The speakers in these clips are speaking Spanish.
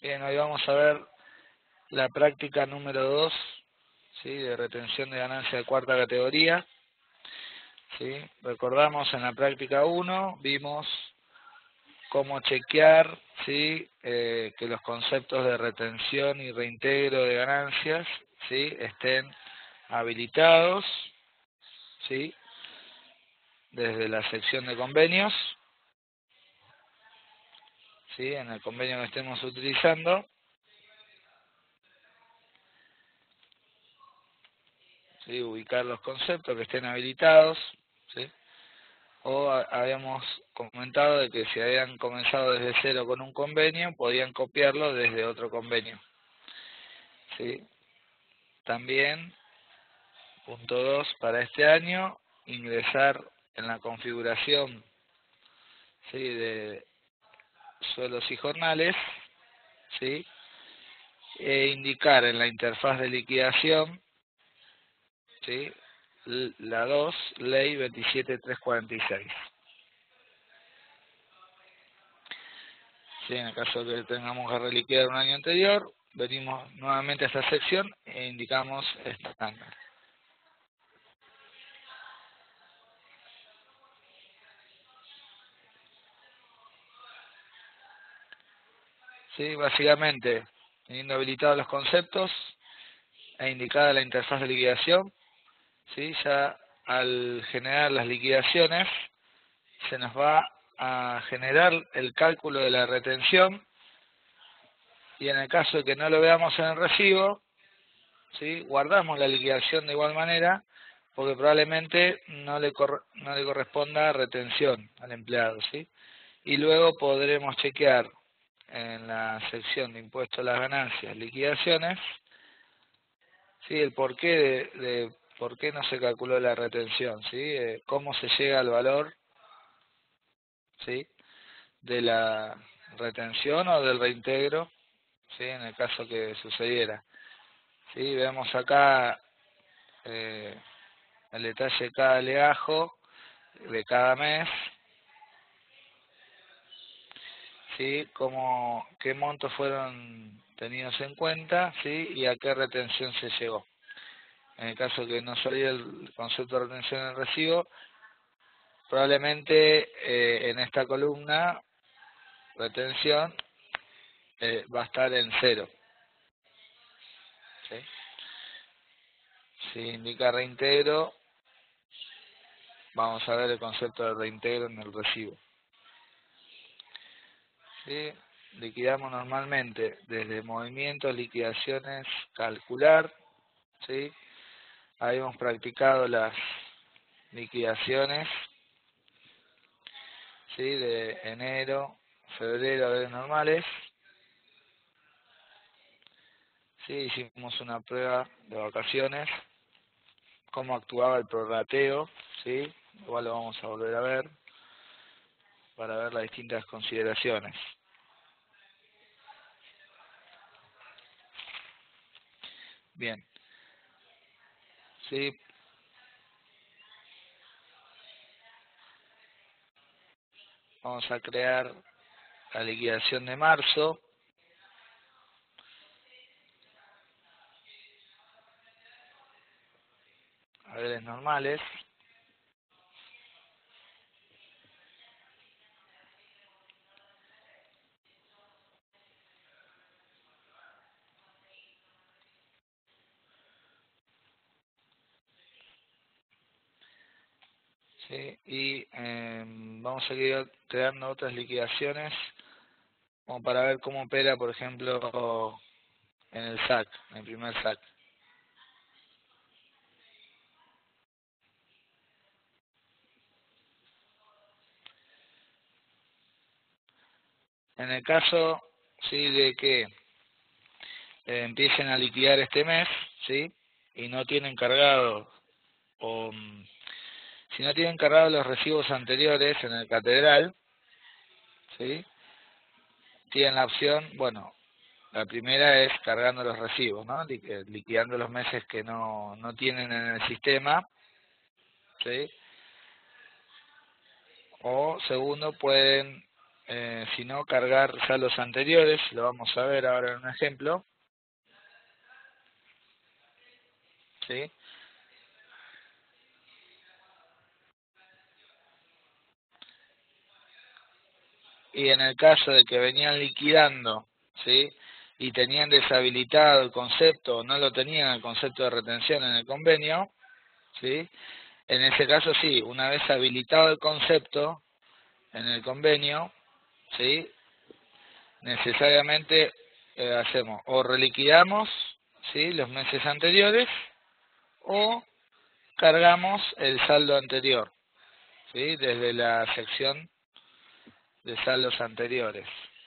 Bien, hoy vamos a ver la práctica número 2, ¿sí? De retención de ganancia de cuarta categoría. ¿Sí? Recordamos en la práctica 1, vimos cómo chequear, ¿sí? Que los conceptos de retención y reintegro de ganancias, ¿sí? Estén habilitados, ¿sí? Desde la sección de convenios, ¿sí? En el convenio que estemos utilizando. ¿Sí? Ubicar los conceptos que estén habilitados, ¿sí? O habíamos comentado de que si habían comenzado desde cero con un convenio, podían copiarlo desde otro convenio. ¿Sí? También, punto 2, para este año, ingresar en la configuración, ¿sí? De sueldos y jornales, ¿sí? E indicar en la interfaz de liquidación, ¿sí? La 2, ley 27346. ¿Sí? En el caso de que tengamos que reliquidar un año anterior, venimos nuevamente a esta sección e indicamos estándar. ¿Sí? Básicamente, teniendo habilitados los conceptos e indicada la interfaz de liquidación, ¿sí? Ya al generar las liquidaciones se nos va a generar el cálculo de la retención, y en el caso de que no lo veamos en el recibo, ¿sí? Guardamos la liquidación de igual manera, porque probablemente no le corresponda retención al empleado, ¿sí? Y luego podremos chequear en la sección de impuesto a las ganancias, liquidaciones, ¿sí? El porqué de por qué no se calculó la retención, ¿sí? Cómo se llega al valor, ¿sí? De la retención o del reintegro, ¿sí? En el caso que sucediera, ¿sí? Vemos acá el detalle de cada legajo de cada mes, ¿sí? Qué montos fueron tenidos en cuenta, ¿sí? Y a qué retención se llegó. En el caso que no saliera el concepto de retención en el recibo, probablemente en esta columna, retención, va a estar en 0. ¿Sí? Si indica reintegro, vamos a ver el concepto de reintegro en el recibo. ¿Sí? Liquidamos normalmente desde movimientos, liquidaciones, calcular, ¿sí? Habíamos practicado las liquidaciones, ¿sí? De enero, febrero, de normales. Sí, hicimos una prueba de vacaciones, cómo actuaba el prorrateo, ¿sí? Igual lo vamos a volver a ver para ver las distintas consideraciones. Bien, ¿sí? Vamos a crear la liquidación de marzo. Haberes normales. ¿Sí? Y vamos a seguir creando otras liquidaciones como para ver cómo opera, por ejemplo, en el SAC, en el primer SAC. En el caso, ¿sí? De que empiecen a liquidar este mes, ¿sí? Y no tienen cargado, o si no tienen cargados los recibos anteriores en el catedral, ¿sí? Tienen la opción, bueno, la primera es cargando los recibos, ¿no? Liquidando los meses que no tienen en el sistema, ¿sí? O segundo, pueden sino cargar saldos anteriores. Lo vamos a ver ahora en un ejemplo. ¿Sí? Y en el caso de que venían liquidando, ¿sí?, y tenían deshabilitado el concepto, o no lo tenían el concepto de retención en el convenio, ¿sí?, en ese caso sí, una vez habilitado el concepto en el convenio, ¿sí?, necesariamente hacemos o reliquidamos, ¿sí?, los meses anteriores, o cargamos el saldo anterior, ¿sí?, desde la sección de saldos anteriores.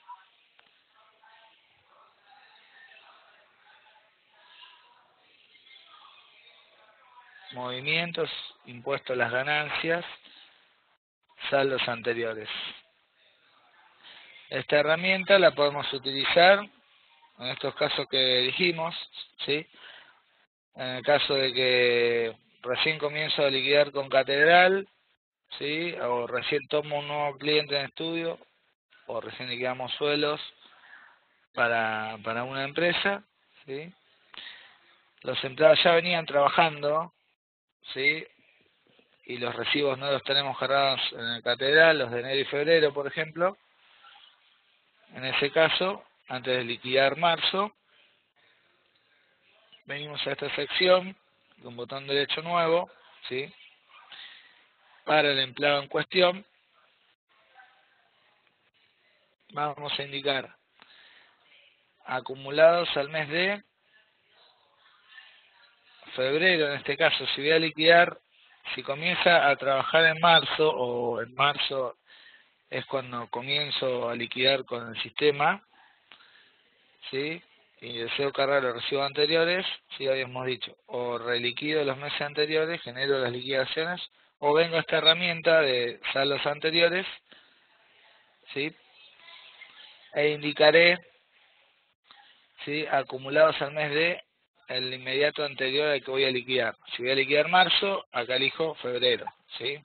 Movimientos, impuesto a las ganancias, saldos anteriores. Esta herramienta la podemos utilizar en estos casos que dijimos, ¿sí? En el caso de que recién comienzo a liquidar con Catedral, ¿sí?, o recién tomo un nuevo cliente en estudio, o recién liquidamos suelos para una empresa, ¿sí? Los empleados ya venían trabajando, ¿sí?, y los recibos no los tenemos cargados en el Catedral, los de enero y febrero, por ejemplo. En ese caso, antes de liquidar marzo, venimos a esta sección con botón derecho nuevo, ¿sí?, para el empleado en cuestión. Vamos a indicar acumulados al mes de febrero. En este caso, si voy a liquidar, si comienza a trabajar en marzo, o en marzo es cuando comienzo a liquidar con el sistema, ¿sí?, y deseo cargar los recibos anteriores, sí, habíamos dicho, o reliquido los meses anteriores, genero las liquidaciones, o vengo a esta herramienta de saldos anteriores, ¿sí?, e indicaré, ¿sí?, acumulados al mes de el inmediato anterior al que voy a liquidar. Si voy a liquidar marzo, acá elijo febrero, ¿sí?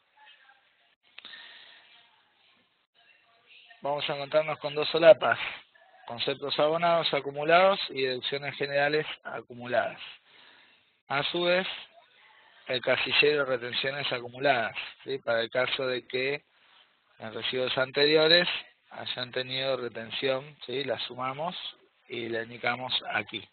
Vamos a encontrarnos con dos solapas: conceptos abonados acumulados y deducciones generales acumuladas. A su vez, el casillero de retenciones acumuladas, ¿sí?, para el caso de que en recibos anteriores hayan tenido retención, ¿sí?, la sumamos y la indicamos aquí.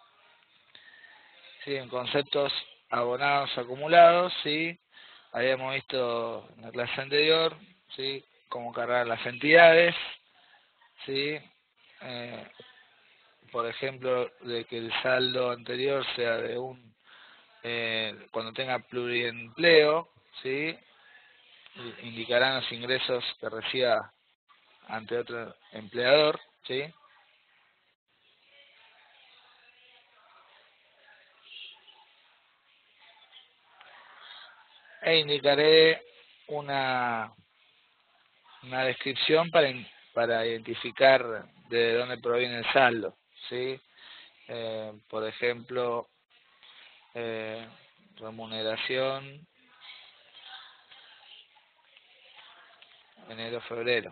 ¿Sí? En conceptos abonados acumulados, ¿sí?, habíamos visto en la clase anterior, ¿sí?, cómo cargar las entidades, ¿sí?, por ejemplo, de que el saldo anterior sea de cuando tenga pluriempleo, ¿sí?, indicarán los ingresos que reciba ante otro empleador, ¿sí? E indicaré una descripción para identificar de dónde proviene el saldo, ¿sí? Por ejemplo, remuneración enero-febrero.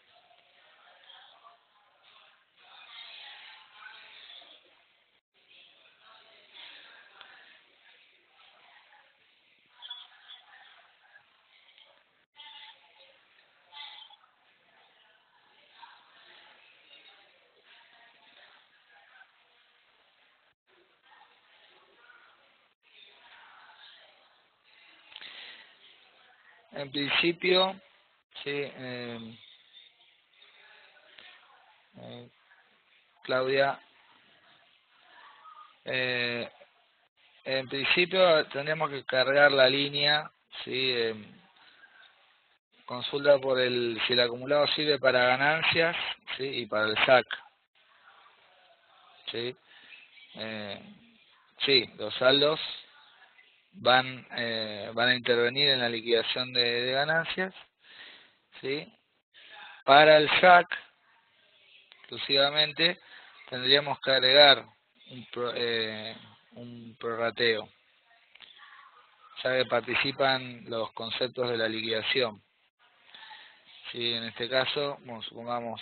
En principio, sí, Claudia, en principio tendríamos que cargar la línea, ¿sí? Consulta por si el acumulado sirve para ganancias, ¿sí?, y para el SAC, ¿sí? Sí, los saldos van a intervenir en la liquidación de ganancias, ¿sí? Para el SAC, exclusivamente, tendríamos que agregar un prorrateo, ya que participan los conceptos de la liquidación, Sí, en este caso, bueno, supongamos,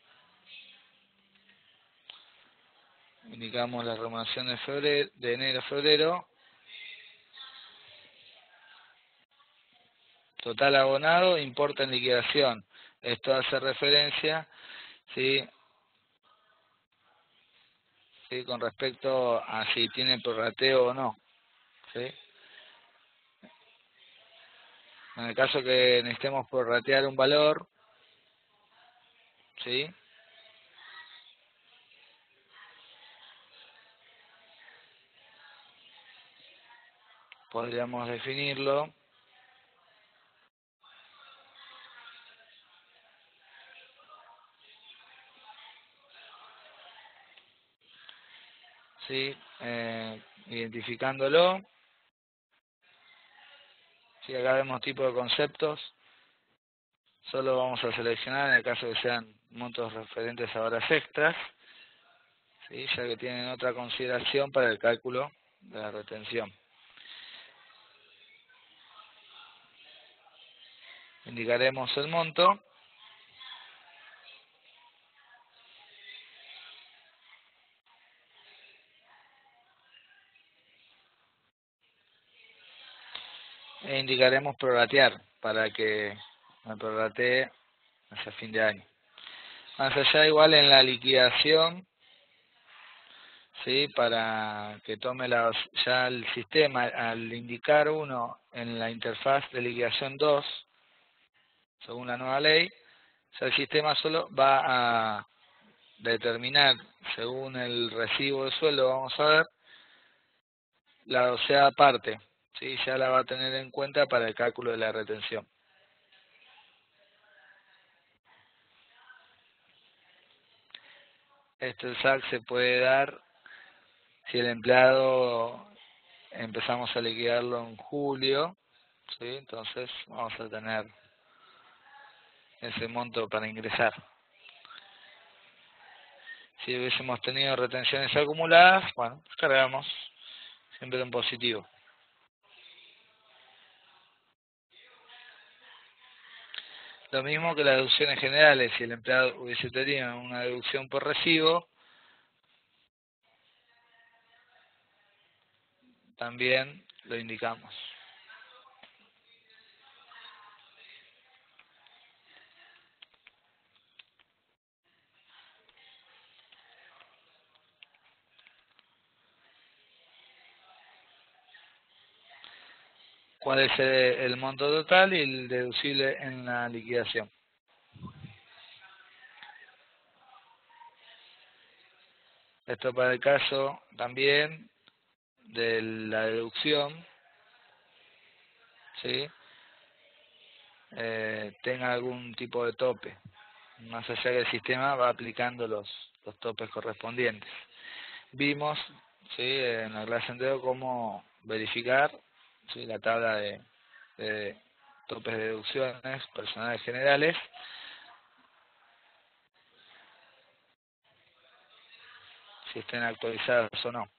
indicamos la remuneración de febrero, de enero a febrero, total abonado, importe en liquidación. Esto hace referencia, sí, sí, con respecto a si tiene prorrateo o no, sí. En el caso que necesitemos prorratear un valor, sí, podríamos definirlo, sí, identificándolo. Sí, acá vemos tipo de conceptos. Solo vamos a seleccionar en el caso que sean montos referentes a horas extras, ¿sí? Ya que tienen otra consideración para el cálculo de la retención. Indicaremos el monto. E indicaremos prorratear para que me prorratee hacia fin de año. Más allá, igual en la liquidación, ¿sí? Para que tome ya el sistema, al indicar uno en la interfaz de liquidación 2, según la nueva ley, ya el sistema solo va a determinar, según el recibo de sueldo, vamos a ver, la doceava parte, ¿sí? Ya la va a tener en cuenta para el cálculo de la retención. El SAC se puede dar si el empleado empezamos a liquidarlo en julio, ¿sí? Entonces vamos a tener ese monto para ingresar. Si hubiésemos tenido retenciones acumuladas, bueno, cargamos siempre en positivo. Lo mismo que las deducciones generales, si el empleado hubiese tenido una deducción por recibo, también lo indicamos. ¿Cuál es el monto total y el deducible en la liquidación? Esto para el caso también de la deducción, ¿sí? Tenga algún tipo de tope, más allá que el sistema va aplicando los topes correspondientes. Vimos, ¿sí? En la clase anterior cómo verificar, ¿sí? La tabla de topes de deducciones personales generales, si estén actualizadas o no.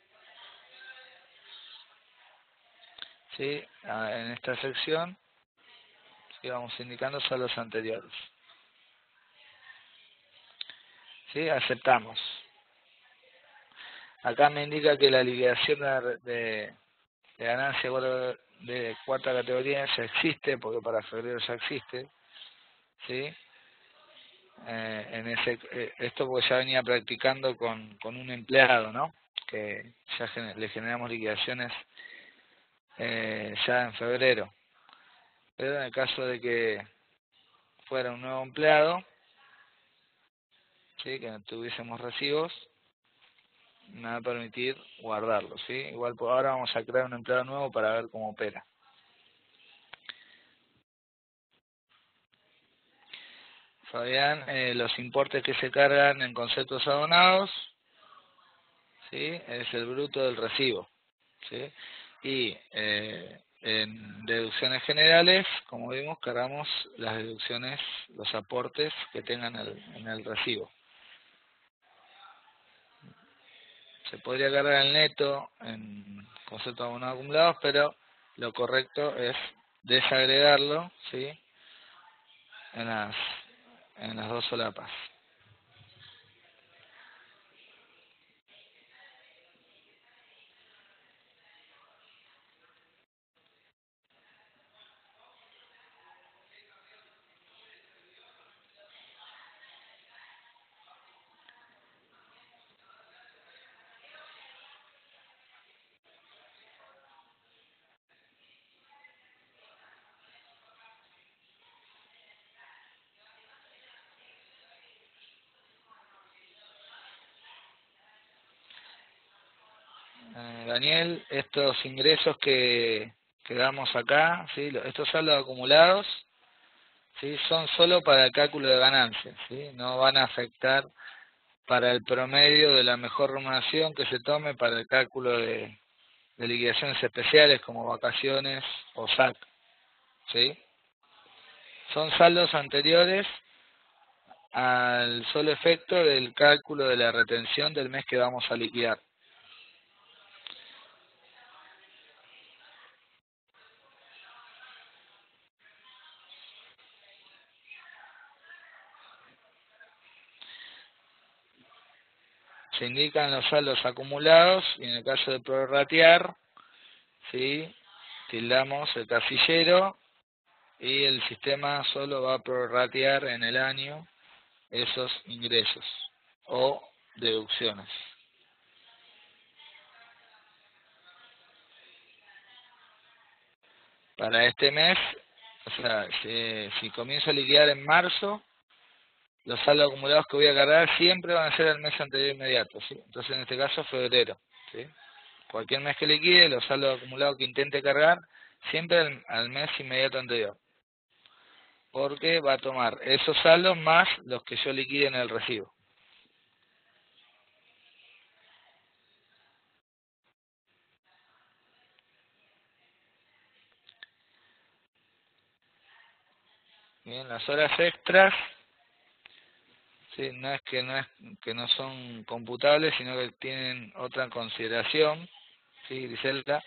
¿Sí? En esta sección, ¿sí? Vamos indicando solo los anteriores. ¿Sí? Aceptamos. Acá me indica que la liquidación de ganancia de cuarta categoría ya existe, porque para febrero ya existe, ¿sí? Esto porque ya venía practicando con un empleado, ¿no? Que ya le generamos liquidaciones ya en febrero. Pero en el caso de que fuera un nuevo empleado, ¿sí? Que no tuviésemos recibos, me va a permitir guardarlo, ¿sí? Igual por ahora vamos a crear un empleado nuevo para ver cómo opera. Fabián, los importes que se cargan en conceptos abonados, ¿sí? Es el bruto del recibo, ¿sí? Y en deducciones generales, como vimos, cargamos las deducciones, los aportes que tengan en el recibo. Se podría cargar el neto en conceptos abonados acumulados, pero lo correcto es desagregarlo, ¿sí? en las dos solapas. Daniel, estos ingresos que damos acá, ¿sí? Estos saldos acumulados, ¿sí? Son solo para el cálculo de ganancias, ¿sí? No van a afectar para el promedio de la mejor remuneración que se tome para el cálculo de liquidaciones especiales como vacaciones o SAC, ¿sí? Son saldos anteriores al solo efecto del cálculo de la retención del mes que vamos a liquidar. Se indican los saldos acumulados y en el caso de prorratear, ¿sí? Tildamos el casillero y el sistema solo va a prorratear en el año esos ingresos o deducciones. Para este mes, o sea, si comienzo a liquidar en marzo, los saldos acumulados que voy a cargar siempre van a ser el mes anterior inmediato, ¿sí? Entonces en este caso febrero, ¿sí? Cualquier mes que liquide, los saldos acumulados que intente cargar, siempre al mes inmediato anterior. Porque va a tomar esos saldos más los que yo liquide en el recibo. Bien, las horas extras, sí, no es que no son computables, sino que tienen otra consideración, sí, Griselda,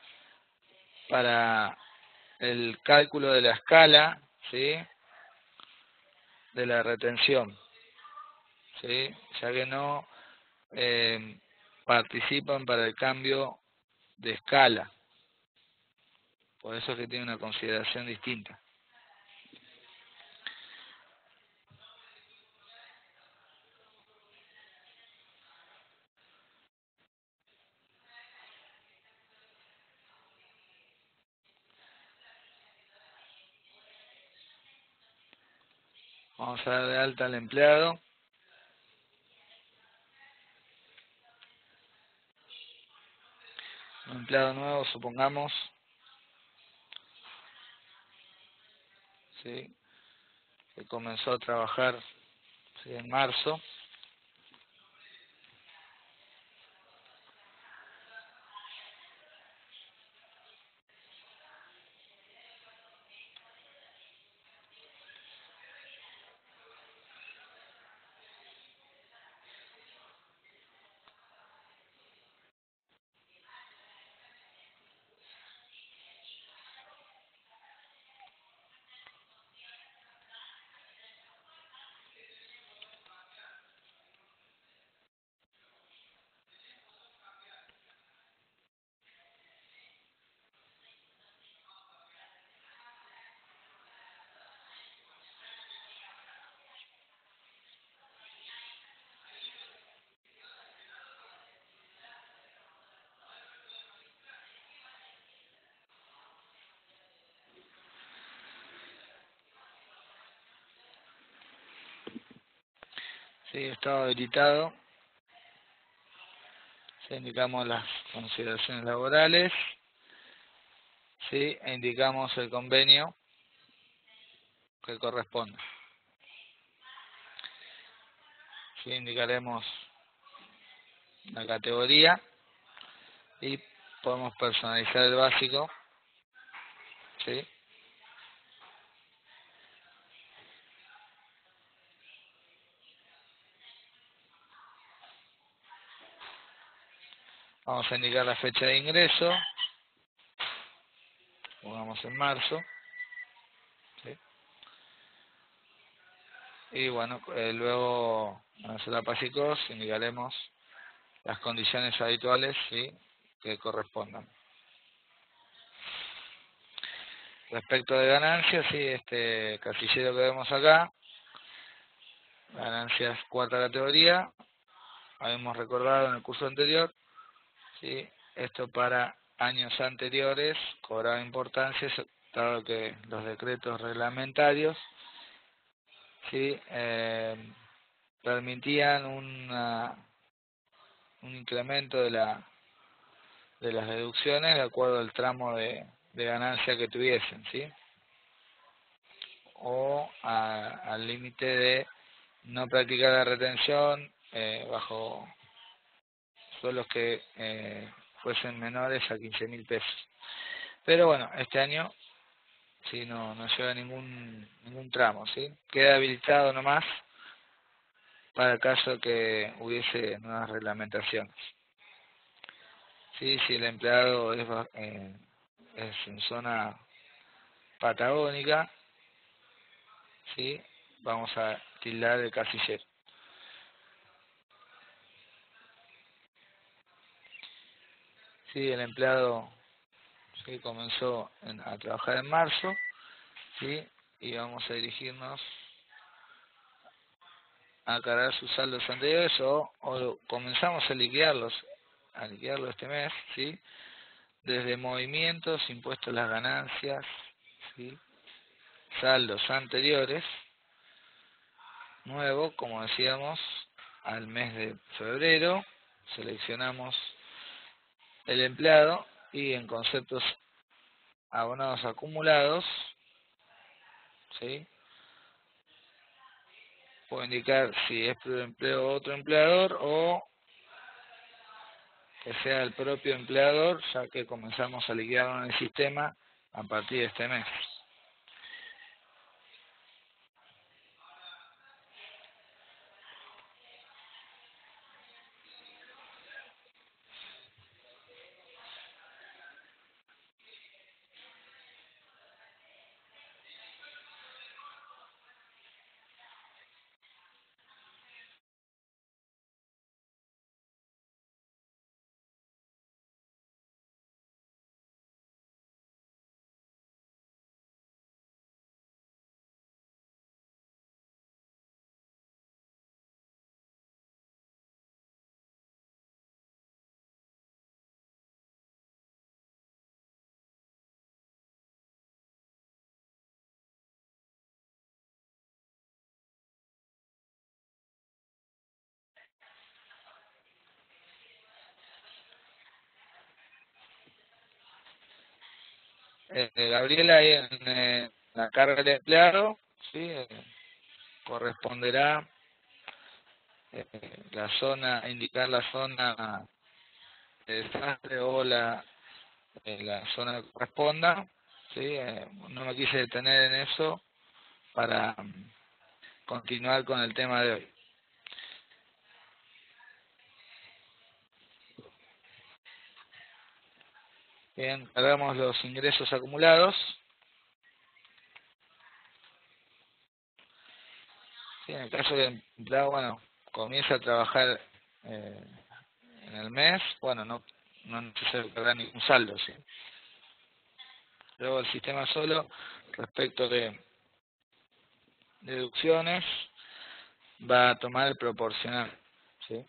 para el cálculo de la escala, sí, de la retención, sí, ya que no participan para el cambio de escala, por eso es que tiene una consideración distinta. Vamos a dar de alta al empleado. Un empleado nuevo, supongamos, ¿sí? Que comenzó a trabajar, ¿sí? En marzo. Sí, estaba habilitado. Sí, indicamos las consideraciones laborales, sí, e indicamos el convenio que corresponde. Sí, indicaremos la categoría y podemos personalizar el básico, sí. Vamos a indicar la fecha de ingreso, pongamos en marzo, ¿sí? y bueno, luego en la solapa psicos indicaremos las condiciones habituales, ¿sí?, que correspondan. Respecto de ganancias, sí, este casillero que vemos acá, ganancias cuarta categoría, habíamos recordado en el curso anterior, ¿sí?, esto para años anteriores cobraba importancia, dado que los decretos reglamentarios, ¿sí?, permitían un incremento de las deducciones de acuerdo al tramo de ganancia que tuviesen, ¿sí?, o al límite de no practicar la retención bajo suelos que fuesen menores a 15.000 pesos. Pero bueno, este año sí no lleva ningún tramo, ¿sí? Queda habilitado nomás para el caso que hubiese nuevas reglamentaciones. Sí, si el empleado es en zona patagónica, ¿sí?, vamos a tildar el casillero. Sí, el empleado, sí, comenzó a trabajar en marzo, ¿sí?, y vamos a dirigirnos a cargar sus saldos anteriores o comenzamos a liquidarlo este mes, ¿sí?, desde movimientos, impuestos a las ganancias, ¿sí?, saldos anteriores, nuevo, como decíamos, al mes de febrero, seleccionamos el empleado y en conceptos abonados acumulados, ¿sí?, puedo indicar si es pluriempleo o otro empleador o que sea el propio empleador, ya que comenzamos a liquidar en el sistema a partir de este mes. Gabriela, ahí en la carga del empleado, ¿sí?, corresponderá la zona, indicar la zona de desastre o la zona que corresponda, ¿sí? No me quise detener en eso para continuar con el tema de hoy. Bien, cargamos los ingresos acumulados. Sí, en el caso del empleado, bueno, comienza a trabajar en el mes, bueno, no es necesario cargar ningún saldo, ¿sí? Luego el sistema solo, respecto de deducciones, va a tomar el proporcional, ¿sí?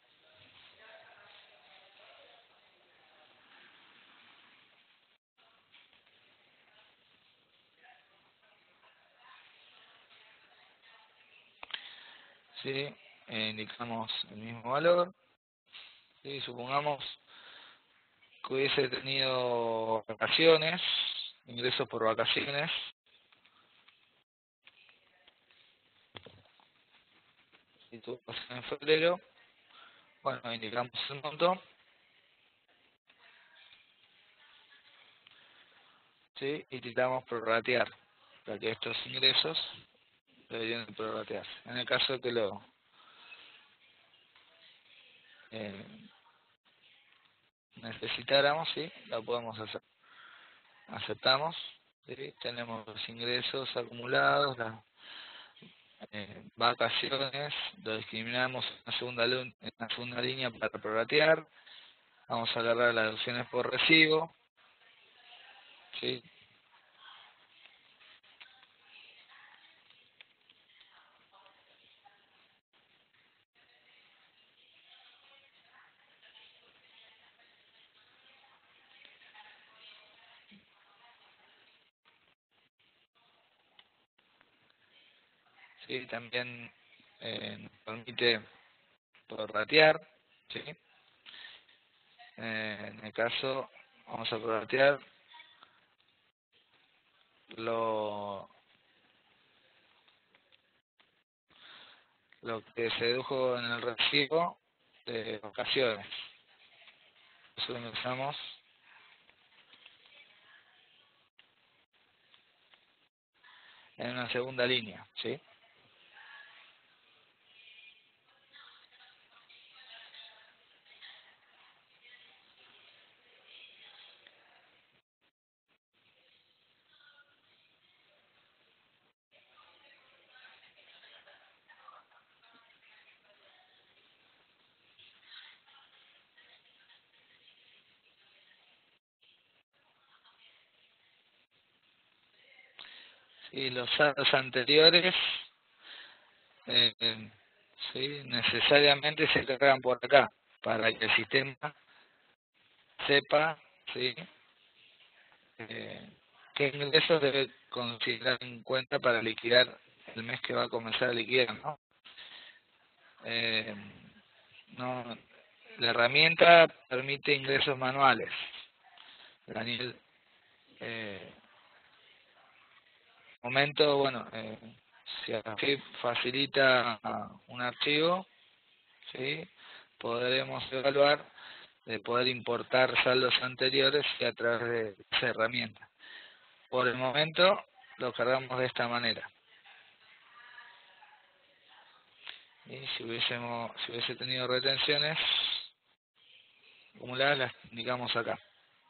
¿Sí? Indicamos el mismo valor, ¿sí? Supongamos que hubiese tenido vacaciones, ingresos por vacaciones, y tuvo vacaciones en febrero, bueno, indicamos el monto, ¿sí? Y tratamos prorratear, para que estos ingresos deberían prorratearse. En el caso de que lo eh, necesitáramos, ¿sí?, lo podemos hacer. Aceptamos, ¿sí? Tenemos los ingresos acumulados, vacaciones, lo discriminamos en una segunda línea para prorratear. Vamos a agarrar las deducciones por recibo, ¿sí? Sí, también nos permite prorratear, ¿sí? En el caso, vamos a prorratear lo, lo que se dedujo en el recibo de vacaciones. Eso lo ingresamos en una segunda línea, ¿sí? Sí, los saldos anteriores, eh, sí, necesariamente se cargan por acá, para que el sistema sepa, ¿sí? Qué ingresos debe considerar en cuenta para liquidar el mes que va a comenzar a liquidar, ¿no? Eh, no, la herramienta permite ingresos manuales. Daniel, momento, bueno, si aquí facilita un archivo, ¿sí? Podremos evaluar de poder importar saldos anteriores y a través de esa herramienta. Por el momento lo cargamos de esta manera. Y si hubiese tenido retenciones acumuladas, las indicamos acá.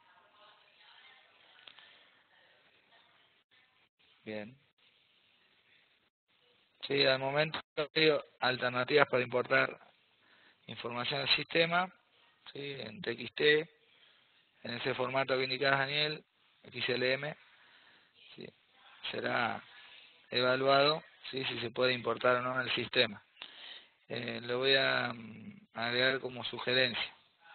Bien. Sí, al momento veo alternativas para importar información del sistema, ¿sí? En TXT, en ese formato que indicaba Daniel, XLM, ¿sí? Será evaluado, ¿sí? Si se puede importar o no en el sistema. Lo voy a agregar como sugerencia.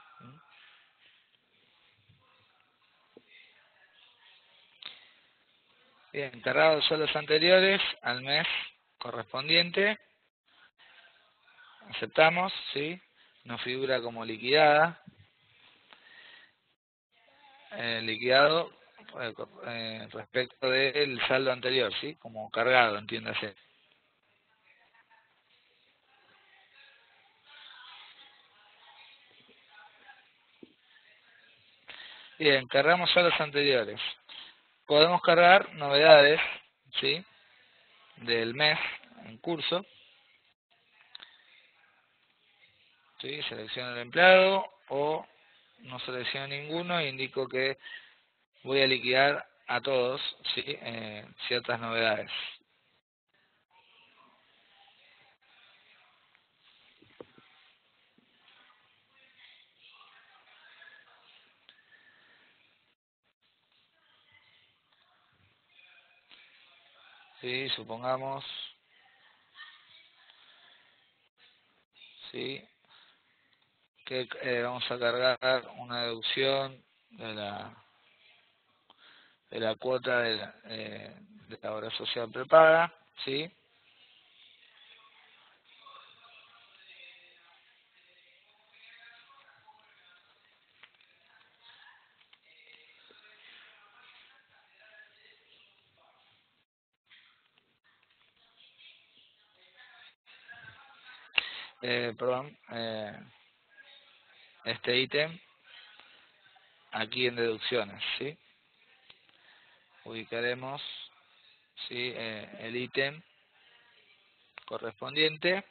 Bien, cargados son los anteriores al mes correspondiente. Aceptamos, ¿sí? Nos figura como liquidada. Liquidado respecto del saldo anterior, ¿sí? Como cargado, entiéndase. Bien, cargamos saldos anteriores. Podemos cargar novedades, ¿sí? Del mes en curso, ¿sí? Selecciono el empleado o no selecciono ninguno e indico que voy a liquidar a todos, ¿sí? Ciertas novedades. ¿Sí? Supongamos, ¿sí? Que vamos a cargar una deducción de la cuota de la obra social prepaga, ¿sí? Perdón, este ítem aquí en deducciones, ¿sí? Ubicaremos, ¿sí? El ítem correspondiente,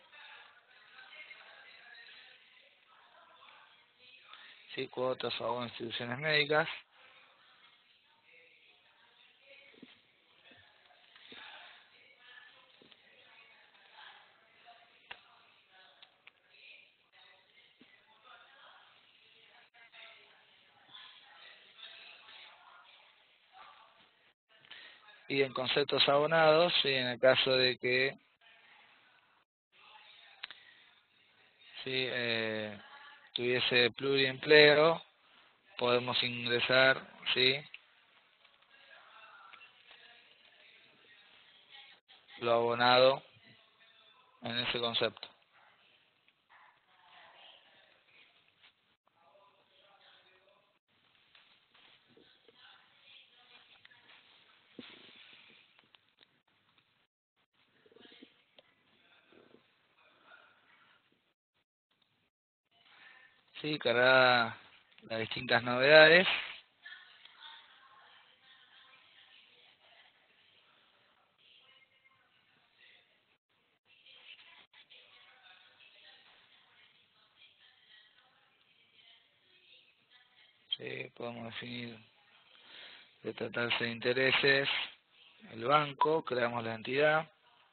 ¿sí? Cuotas o instituciones médicas. y en conceptos abonados, ¿sí? En el caso de que ¿sí? Tuviese pluriempleo, podemos ingresar, ¿sí? Lo abonado en ese concepto. Sí, cargada las distintas novedades. Sí, podemos definir de tratarse de intereses, el banco, creamos la entidad.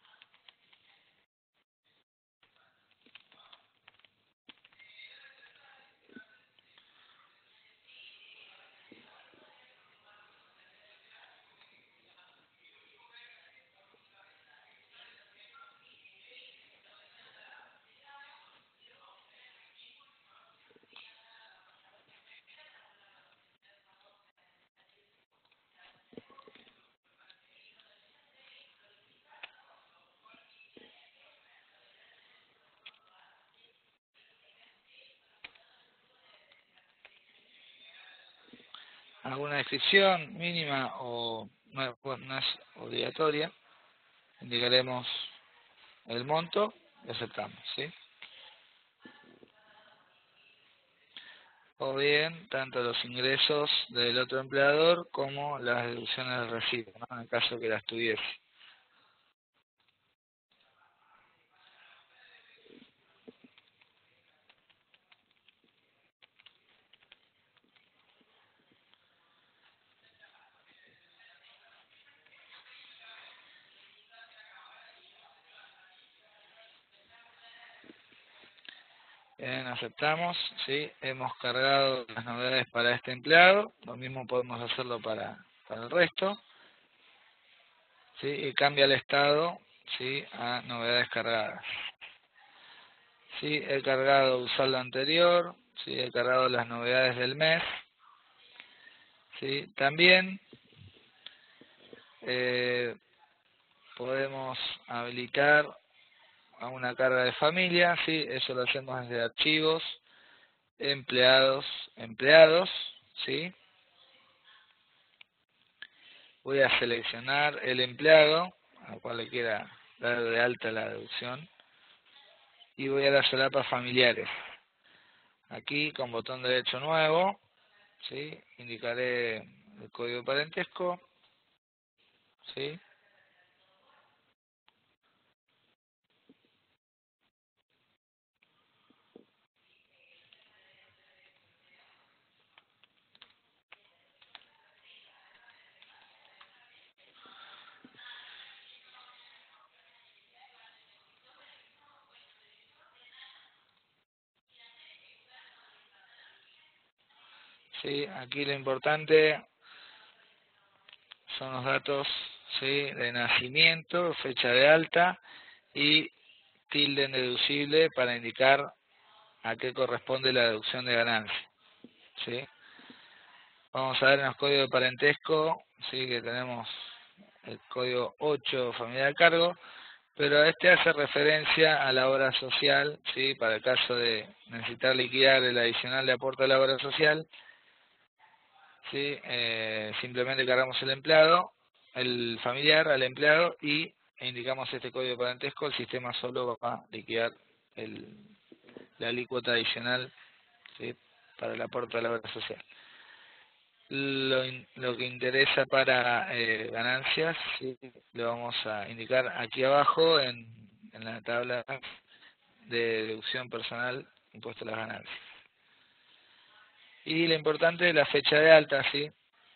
Alguna descripción mínima o no es obligatoria, indicaremos el monto y aceptamos, ¿sí? O bien, tanto los ingresos del otro empleador como las deducciones del recibo, ¿no? En el caso que las tuviese. Bien, aceptamos, ¿sí? Hemos cargado las novedades para este empleado, lo mismo podemos hacerlo para el resto, ¿sí? Y cambia el estado, ¿sí? A novedades cargadas. Sí, he cargado usar lo anterior, sí, he cargado las novedades del mes, sí, también eh, podemos habilitar a una carga de familia, sí, eso lo hacemos desde archivos, empleados, sí, voy a seleccionar el empleado al cual le quiera dar de alta la deducción y voy a las solapas familiares. Aquí con botón derecho nuevo, sí, indicaré el código de parentesco, sí. Sí, aquí lo importante son los datos, sí, de nacimiento, fecha de alta y tilde en deducible para indicar a qué corresponde la deducción de ganancia, sí. Vamos a ver en los códigos de parentesco, sí, que tenemos el código 8 familia de cargo, pero este hace referencia a la obra social, sí, para el caso de necesitar liquidar el adicional de aporte a la obra social. Sí, simplemente cargamos el empleado, el familiar al empleado y indicamos este código de parentesco, el sistema solo va a liquidar la alícuota adicional, ¿sí? Para el aporte a la obra social. Lo que interesa para ganancias, ¿sí? Lo vamos a indicar aquí abajo en la tabla de deducción personal, impuesto a las ganancias. Y lo importante es la fecha de alta, ¿sí?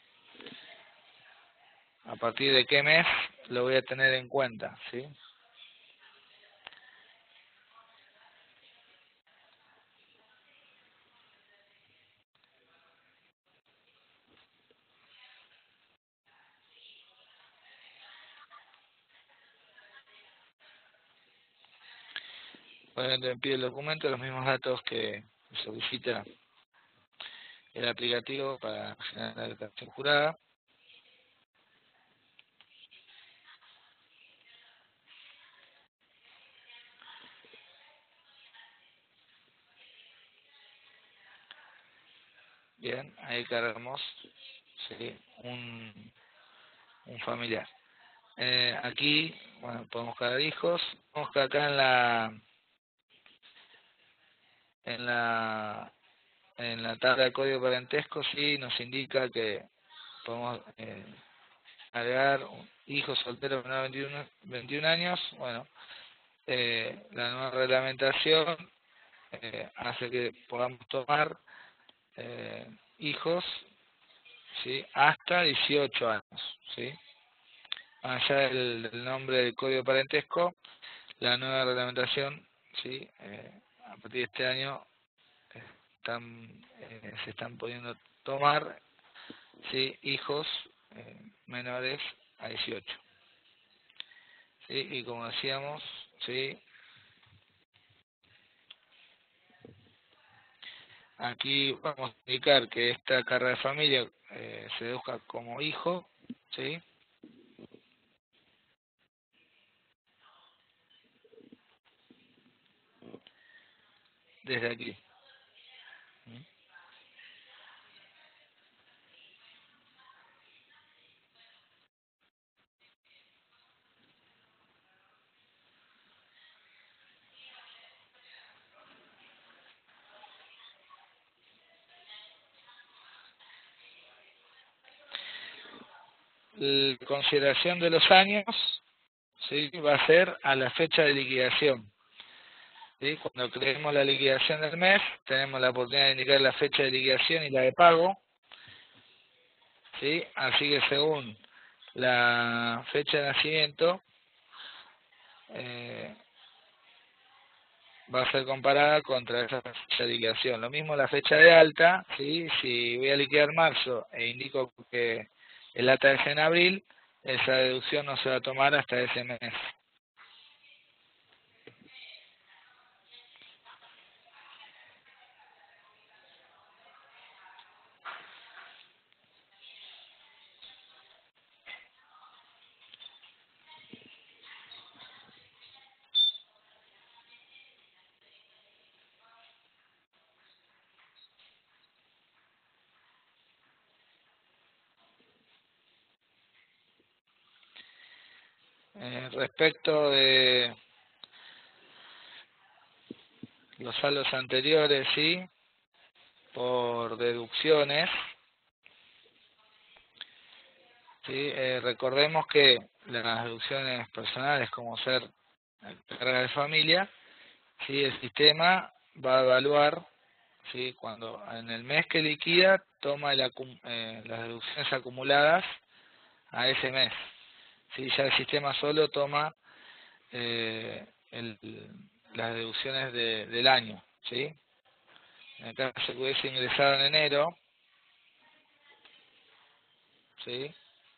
A partir de qué mes lo voy a tener en cuenta, ¿sí? Obviamente me pide el documento, los mismos datos que solicita el aplicativo para generar la declaración jurada. Bien, ahí cargamos, sí, un familiar. Aquí, bueno, podemos cargar hijos. Vemos que acá en la en la tabla de código parentesco sí nos indica que podemos agregar hijos solteros menores de 21 años. Bueno, la nueva reglamentación hace que podamos tomar hijos, ¿sí?, hasta 18 años, ¿sí? Más allá del nombre del código de parentesco, la nueva reglamentación, ¿sí?, a partir de este año se están pudiendo tomar, ¿sí?, hijos menores a 18, ¿sí? Y como decíamos, ¿sí?, aquí vamos a indicar que esta carga de familia se deduzca como hijo, ¿sí?, desde aquí. La consideración de los años, ¿sí?, va a ser a la fecha de liquidación, ¿sí? Cuando creemos la liquidación del mes, tenemos la oportunidad de indicar la fecha de liquidación y la de pago, ¿sí? Así que según la fecha de nacimiento, eh, va a ser comparada contra esa fecha de liquidación. Lo mismo la fecha de alta, ¿sí? Si voy a liquidar marzo e indico que el alta es en abril, esa deducción no se va a tomar hasta ese mes. Respecto de los saldos anteriores, ¿sí?, por deducciones, ¿sí? Recordemos que las deducciones personales, como ser carga de familia, ¿sí?, el sistema va a evaluar, ¿sí?, cuando en el mes que liquida toma las deducciones acumuladas a ese mes, ¿sí? Ya el sistema solo toma eh, el- las deducciones del año, ¿sí? En el caso que hubiese ingresado en enero, ¿sí?,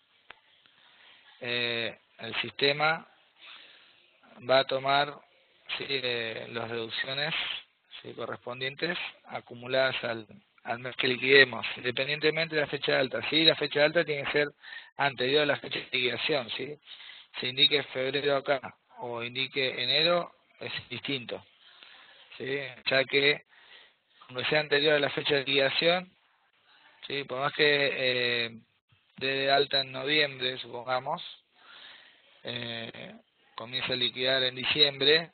el sistema va a tomar, ¿sí?, las deducciones, ¿sí?, correspondientes acumuladas al mes que liquidemos, independientemente de la fecha de alta. Sí, la fecha de alta tiene que ser anterior a la fecha de liquidación, ¿sí? Se indique febrero acá o indique enero, es distinto, ¿sí? Ya que cuando sea anterior a la fecha de liquidación, ¿sí?, por más que dé de alta en noviembre, supongamos, eh, comienza a liquidar en diciembre.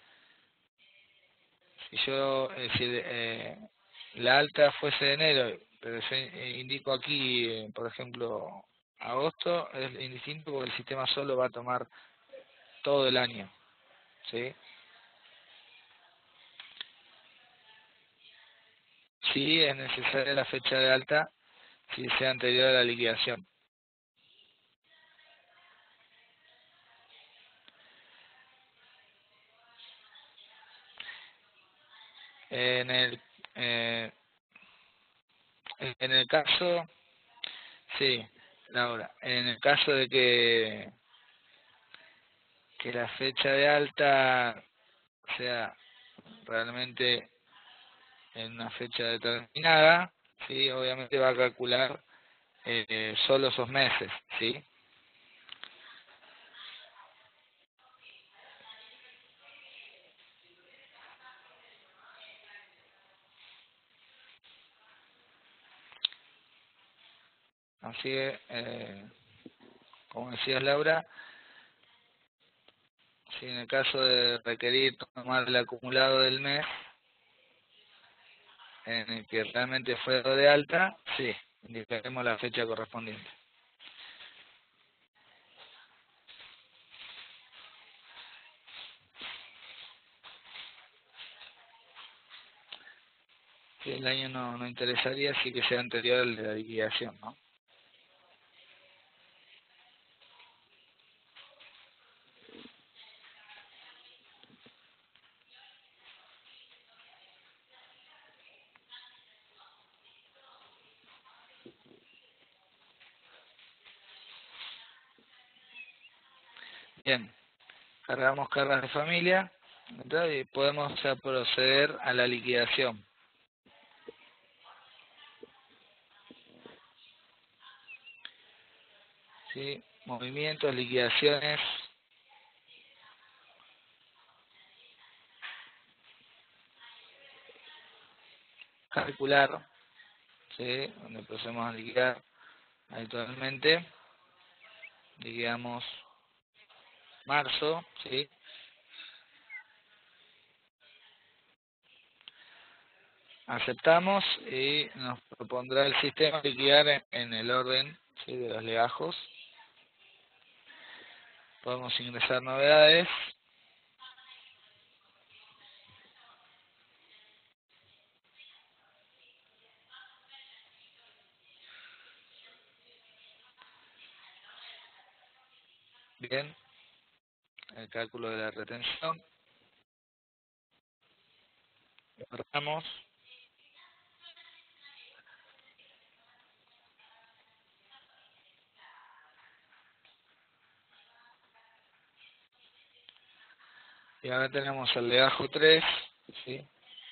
Si yo, si la alta fuese de enero, pero yo indico aquí, por ejemplo, agosto, es indistinto porque el sistema solo va a tomar todo el año, ¿sí? Sí es necesaria la fecha de alta si sea anterior a la liquidación. En el, eh, en el caso, sí, Laura, en el caso de que la fecha de alta sea realmente en una fecha determinada, ¿sí? Obviamente va a calcular solo esos meses, ¿sí? Así que, como decías Laura, si en el caso de requerir tomar el acumulado del mes, en el que realmente fue dado de alta, sí, indicaremos la fecha correspondiente. Si el año no interesaría, sí que sea anterior al de la liquidación, ¿no? Bien, cargamos cargas de familia, entonces, y podemos ya proceder a la liquidación. ¿Sí? Movimientos, liquidaciones, calcular, ¿sí? Donde procedemos a liquidar habitualmente, liquidamos marzo, ¿sí? Aceptamos y nos propondrá el sistema liquidar en el orden, ¿sí? De los legajos. Podemos ingresar novedades. Bien, el cálculo de la retención. Guardamos. Y ahora tenemos el legajo 3, ¿sí?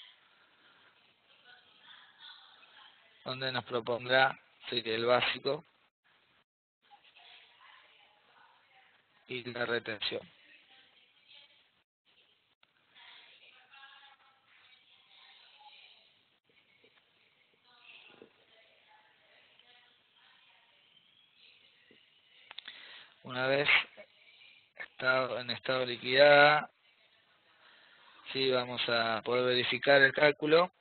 Donde nos propondrá, ¿sí? El básico y la retención. Una vez en estado liquidada, ¿sí? Vamos a poder verificar el cálculo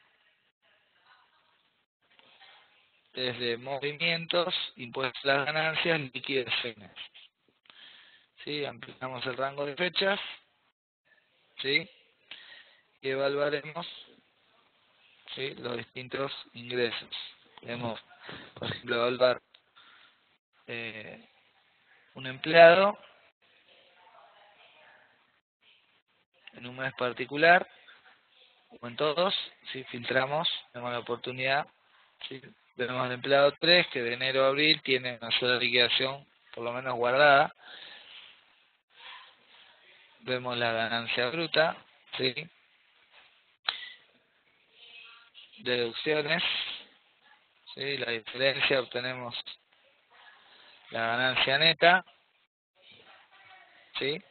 desde movimientos, impuestos a las ganancias, liquidaciones. ¿Sí? Ampliamos el rango de fechas, ¿sí? Y evaluaremos, ¿sí? Los distintos ingresos. Podemos, por ejemplo, evaluar un empleado en un mes particular o en todos. Si filtramos, tenemos la oportunidad, ¿sí? Vemos al empleado 3 que de enero a abril tiene una sola liquidación por lo menos guardada. Vemos la ganancia bruta, ¿sí? Deducciones, ¿sí? La diferencia, obtenemos la ganancia neta, ¿sí?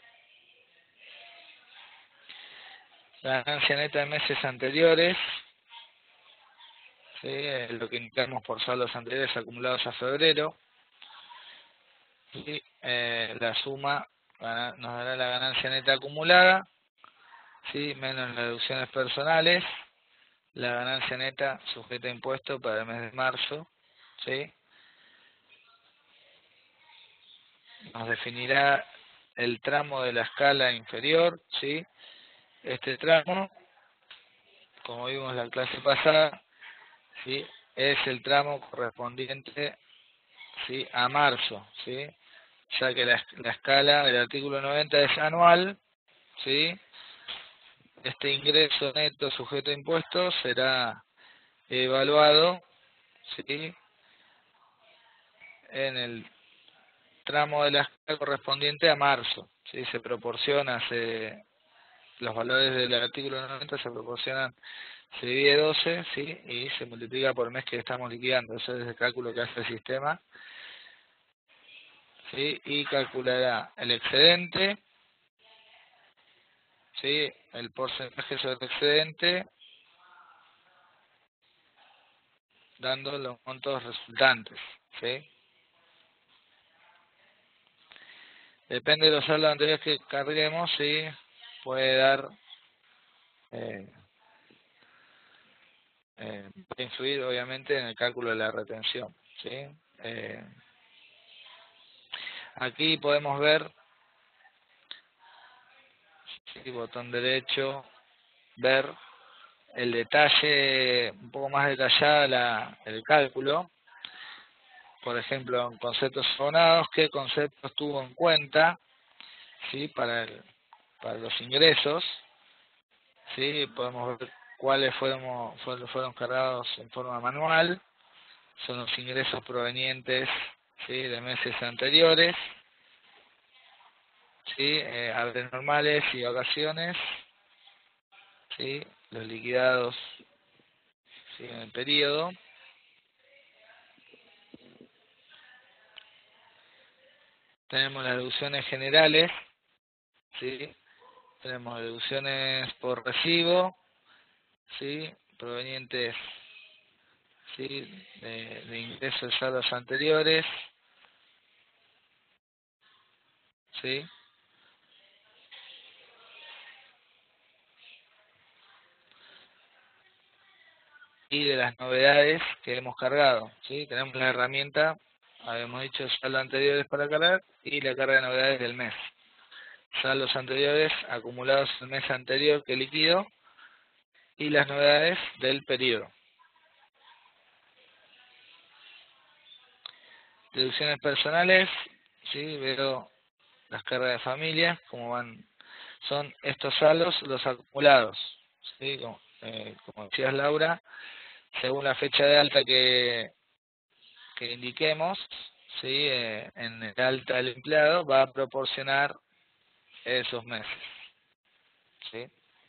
La ganancia neta de meses anteriores, ¿sí? Es lo que indicamos por saldos anteriores acumulados a febrero, ¿sí? La suma nos dará la ganancia neta acumulada, ¿sí? Menos las deducciones personales, la ganancia neta sujeta a impuesto para el mes de marzo, ¿sí? Nos definirá el tramo de la escala inferior, ¿sí? Este tramo, como vimos en la clase pasada, ¿sí? Es el tramo correspondiente, ¿sí? A marzo, ¿sí? Ya que la escala del artículo 90 es anual, ¿sí? Este ingreso neto sujeto a impuestos será evaluado, ¿sí? En el tramo de la escala correspondiente a marzo, ¿sí? Se proporciona, se los valores del artículo 90 se proporcionan, se divide 12, ¿sí? Y se multiplica por mes que estamos liquidando. Eso es el cálculo que hace el sistema, ¿sí? Y calculará el excedente, ¿sí? El porcentaje sobre el excedente, dando los montos resultantes, ¿sí? Depende de los saldos anteriores que carguemos, ¿sí? Puede dar, eh, puede influir obviamente en el cálculo de la retención, ¿sí? Eh, Aquí podemos ver, ¿sí? Botón derecho, ver el detalle, un poco más detallada el cálculo. Por ejemplo, en conceptos abonados, qué conceptos tuvo en cuenta, ¿sí? Para los ingresos, ¿sí? Podemos ver cuáles fueron cargados en forma manual, son los ingresos provenientes, ¿sí? De meses anteriores, ¿sí? Haberes normales y vacaciones, ¿sí? Los liquidados, ¿sí? En el periodo. Tenemos las deducciones generales, ¿sí? Tenemos deducciones por recibo, ¿sí? Provenientes, ¿sí? De ingresos de saldos anteriores, ¿sí? Y de las novedades que hemos cargado, ¿sí? Tenemos la herramienta, habíamos dicho saldos anteriores para cargar y la carga de novedades del mes. Saldos anteriores acumulados el mes anterior que liquido y las novedades del periodo. Deducciones personales, ¿sí? Veo las cargas de familia, como van, son estos saldos los acumulados, ¿sí? Como decías Laura, según la fecha de alta que indiquemos, ¿sí? En el alta del empleado va a proporcionar esos meses, ¿sí?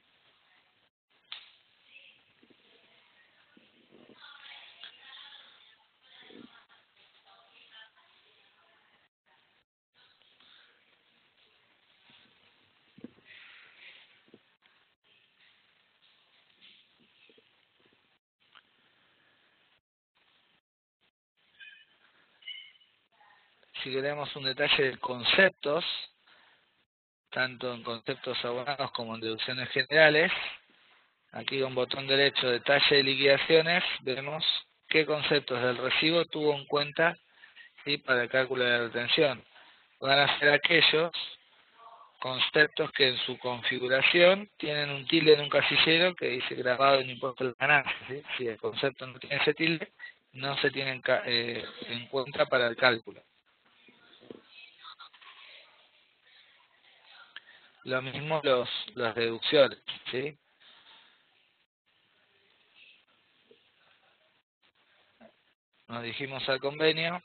Si queremos un detalle de conceptos, tanto en conceptos abonados como en deducciones generales, aquí con botón derecho, detalle de liquidaciones, vemos qué conceptos del recibo tuvo en cuenta, ¿sí? Para el cálculo de la retención. Van a ser aquellos conceptos que en su configuración tienen un tilde en un casillero que dice grabado en impuesto de la ganancia, ¿sí? Si el concepto no tiene ese tilde, no se tiene en cuenta para el cálculo. Lo mismo las deducciones, ¿sí? Nos dijimos al convenio,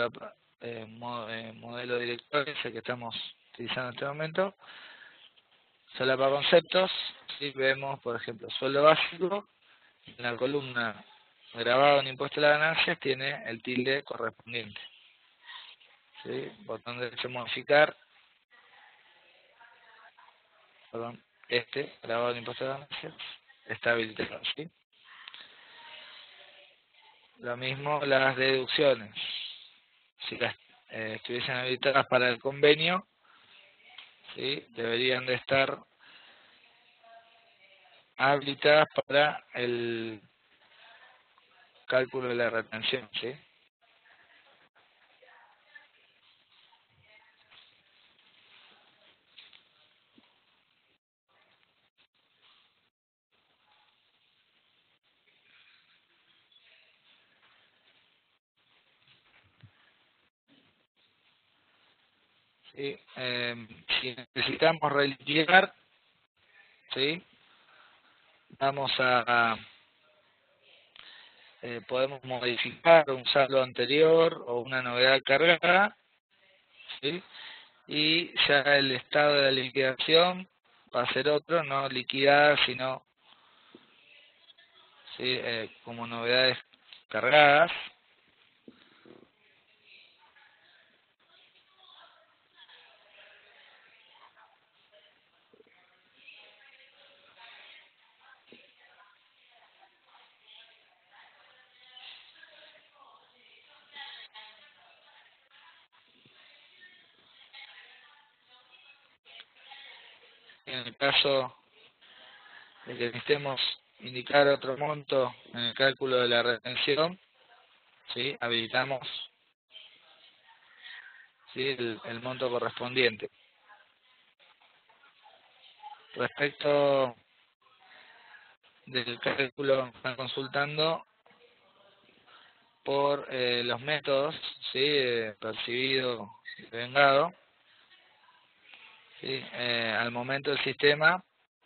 modelo director, ese que estamos utilizando en este momento, solapa conceptos, ¿sí? Vemos, por ejemplo, sueldo básico, en la columna grabado en impuesto a las ganancias tiene el tilde correspondiente, ¿sí? Botón derecho modificar, perdón, grabado en impuesto a las ganancias, está habilitado, ¿sí? Lo mismo las deducciones, si las estuviesen habilitadas para el convenio, ¿sí? Deberían de estar habilitadas para el cálculo de la retención, ¿sí? ¿Sí? Si necesitamos reliquidar, ¿sí? Vamos podemos modificar un saldo anterior o una novedad cargada, ¿sí? Y ya el estado de la liquidación va a ser otro, no liquidadas, sino ¿sí? Como novedades cargadas. En el caso de que necesitemos indicar otro monto en el cálculo de la retención, ¿sí? Habilitamos, ¿sí? el monto correspondiente. Respecto del cálculo, están consultando por los métodos, ¿sí? Percibido y vengado, ¿sí? Al momento el sistema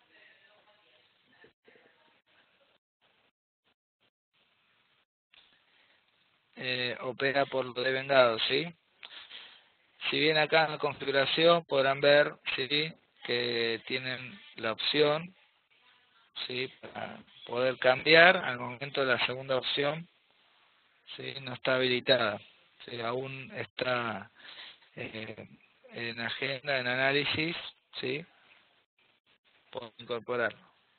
opera por lo devengado, ¿sí? Si bien acá en la configuración podrán ver, ¿sí? Que tienen la opción, ¿sí? Para poder cambiar, al momento la segunda opción, ¿sí? No está habilitada, ¿sí? Aún está en agenda, en análisis, ¿sí? Por incorporar.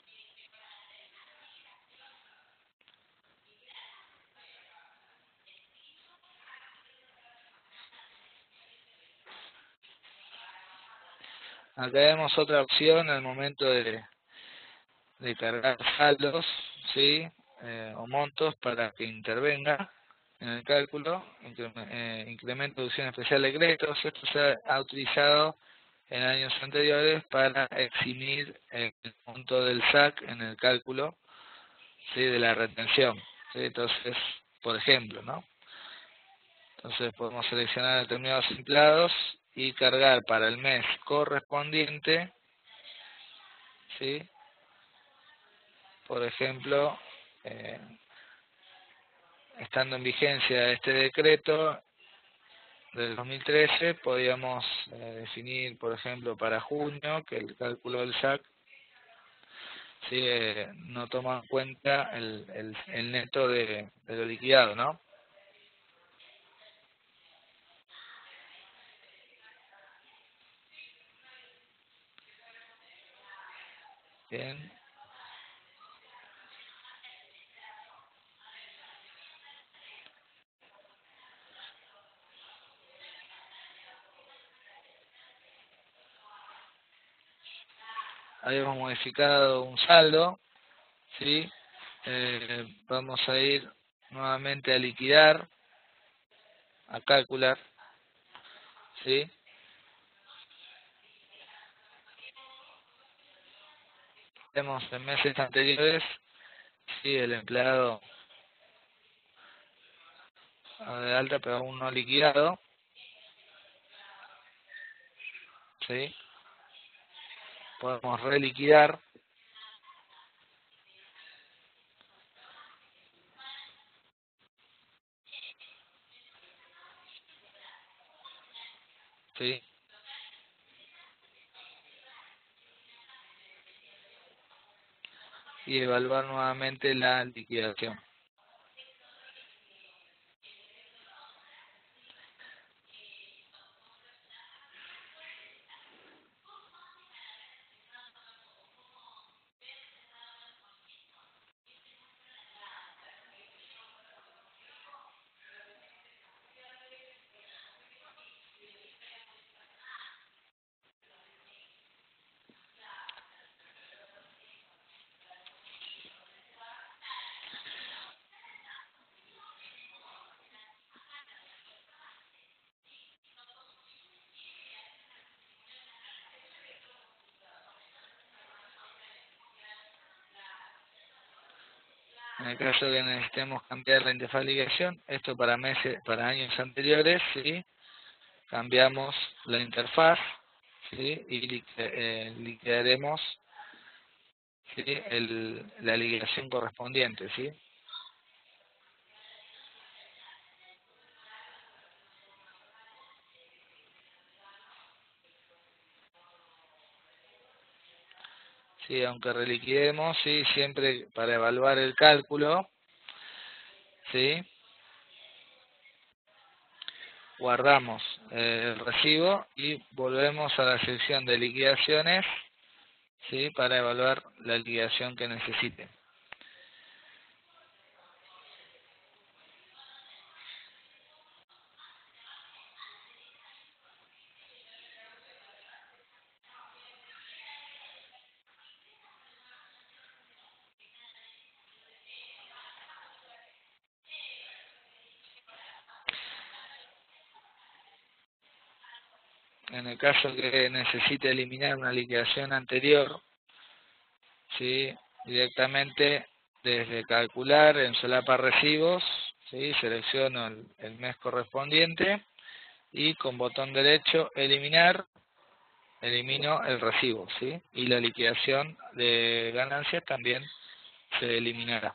Acá vemos otra opción al momento de cargar saldos, ¿sí? O montos para que intervenga en el cálculo, incremento de deducción especial de créditos. Esto se ha utilizado en años anteriores para eximir el monto del SAC en el cálculo, ¿sí? De la retención, ¿sí? Entonces, por ejemplo, ¿no? Entonces podemos seleccionar determinados empleados y cargar para el mes correspondiente, ¿sí? Por ejemplo, eh, estando en vigencia este decreto del 2013, podíamos definir, por ejemplo, para junio, que el cálculo del SAC, ¿sí? No toma en cuenta el neto de lo liquidado, ¿no? Bien, habíamos modificado un saldo, ¿sí? Vamos a ir nuevamente a liquidar, a calcular, ¿sí? Vemos en meses anteriores, sí, el empleado de alta pero aún no liquidado, ¿sí? Podemos reliquidar, ¿sí? Y evaluar nuevamente la liquidación. En el caso que necesitemos cambiar la interfaz de liquidación, esto para meses, para años anteriores, ¿sí? Cambiamos la interfaz, ¿sí? Y liquidaremos, ¿sí? La liquidación correspondiente, ¿sí? ¿sí? Aunque reliquidemos, ¿sí? Siempre para evaluar el cálculo, ¿sí? Guardamos el recibo y volvemos a la sección de liquidaciones, ¿sí? Para evaluar la liquidación que necesite. En el caso que necesite eliminar una liquidación anterior, ¿sí? Directamente desde calcular en solapa recibos, ¿sí? Selecciono el mes correspondiente y con botón derecho eliminar, elimino el recibo, ¿sí? Y la liquidación de ganancias también se eliminará.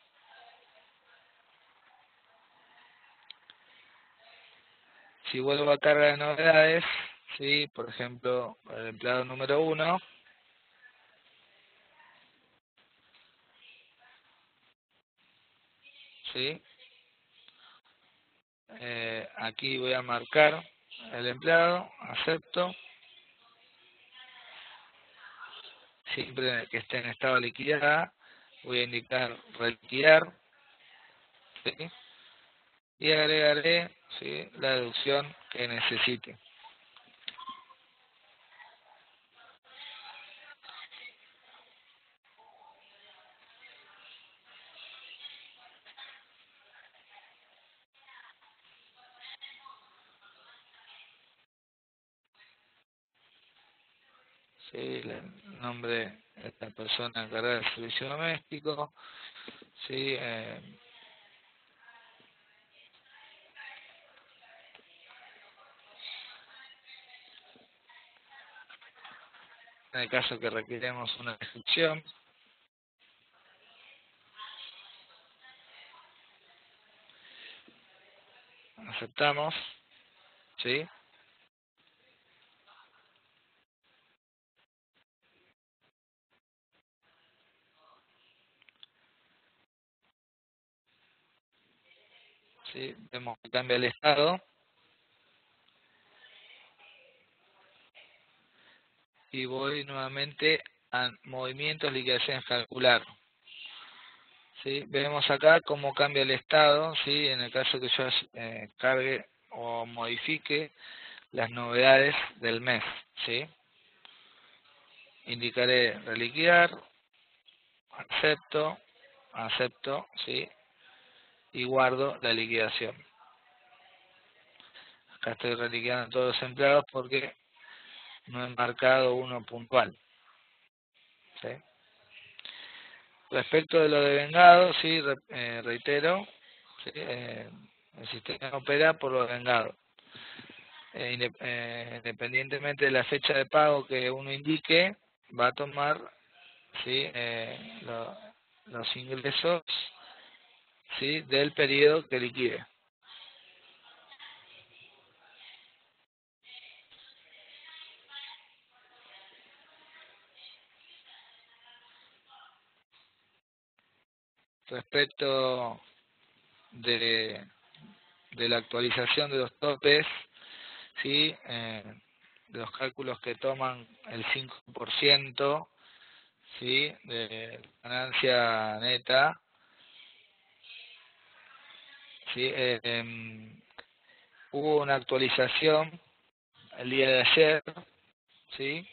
Si vuelvo a carga de novedades, ¿sí? Por ejemplo, el empleado número 1, ¿sí? Aquí voy a marcar el empleado, acepto, siempre que esté en estado de liquidar, voy a indicar reliquidar, ¿sí? Y agregaré, ¿sí? La deducción que necesite. ¿Sí? El nombre de la persona encargada del servicio doméstico, ¿sí? En el caso que requiremos una descripción, aceptamos, ¿sí? ¿Sí? Vemos que cambia el estado y voy nuevamente a movimientos, liquidaciones, calcular. ¿Sí? Vemos acá cómo cambia el estado, ¿sí? En el caso que yo cargue o modifique las novedades del mes, ¿sí? Indicaré reliquidar, acepto, acepto, ¿sí? Y guardo la liquidación. Acá estoy reliquidando todos los empleados porque no he marcado uno puntual, ¿sí? Respecto de lo de vengado, sí, reitero, ¿sí? El sistema opera por lo vengado. Independientemente de la fecha de pago que uno indique, va a tomar, ¿sí? Los ingresos, ¿sí? Del periodo que liquide. Respecto de la actualización de los topes, ¿sí? De los cálculos que toman el 5%, ¿sí? De ganancia neta, ¿sí? Hubo una actualización el día de ayer, ¿sí?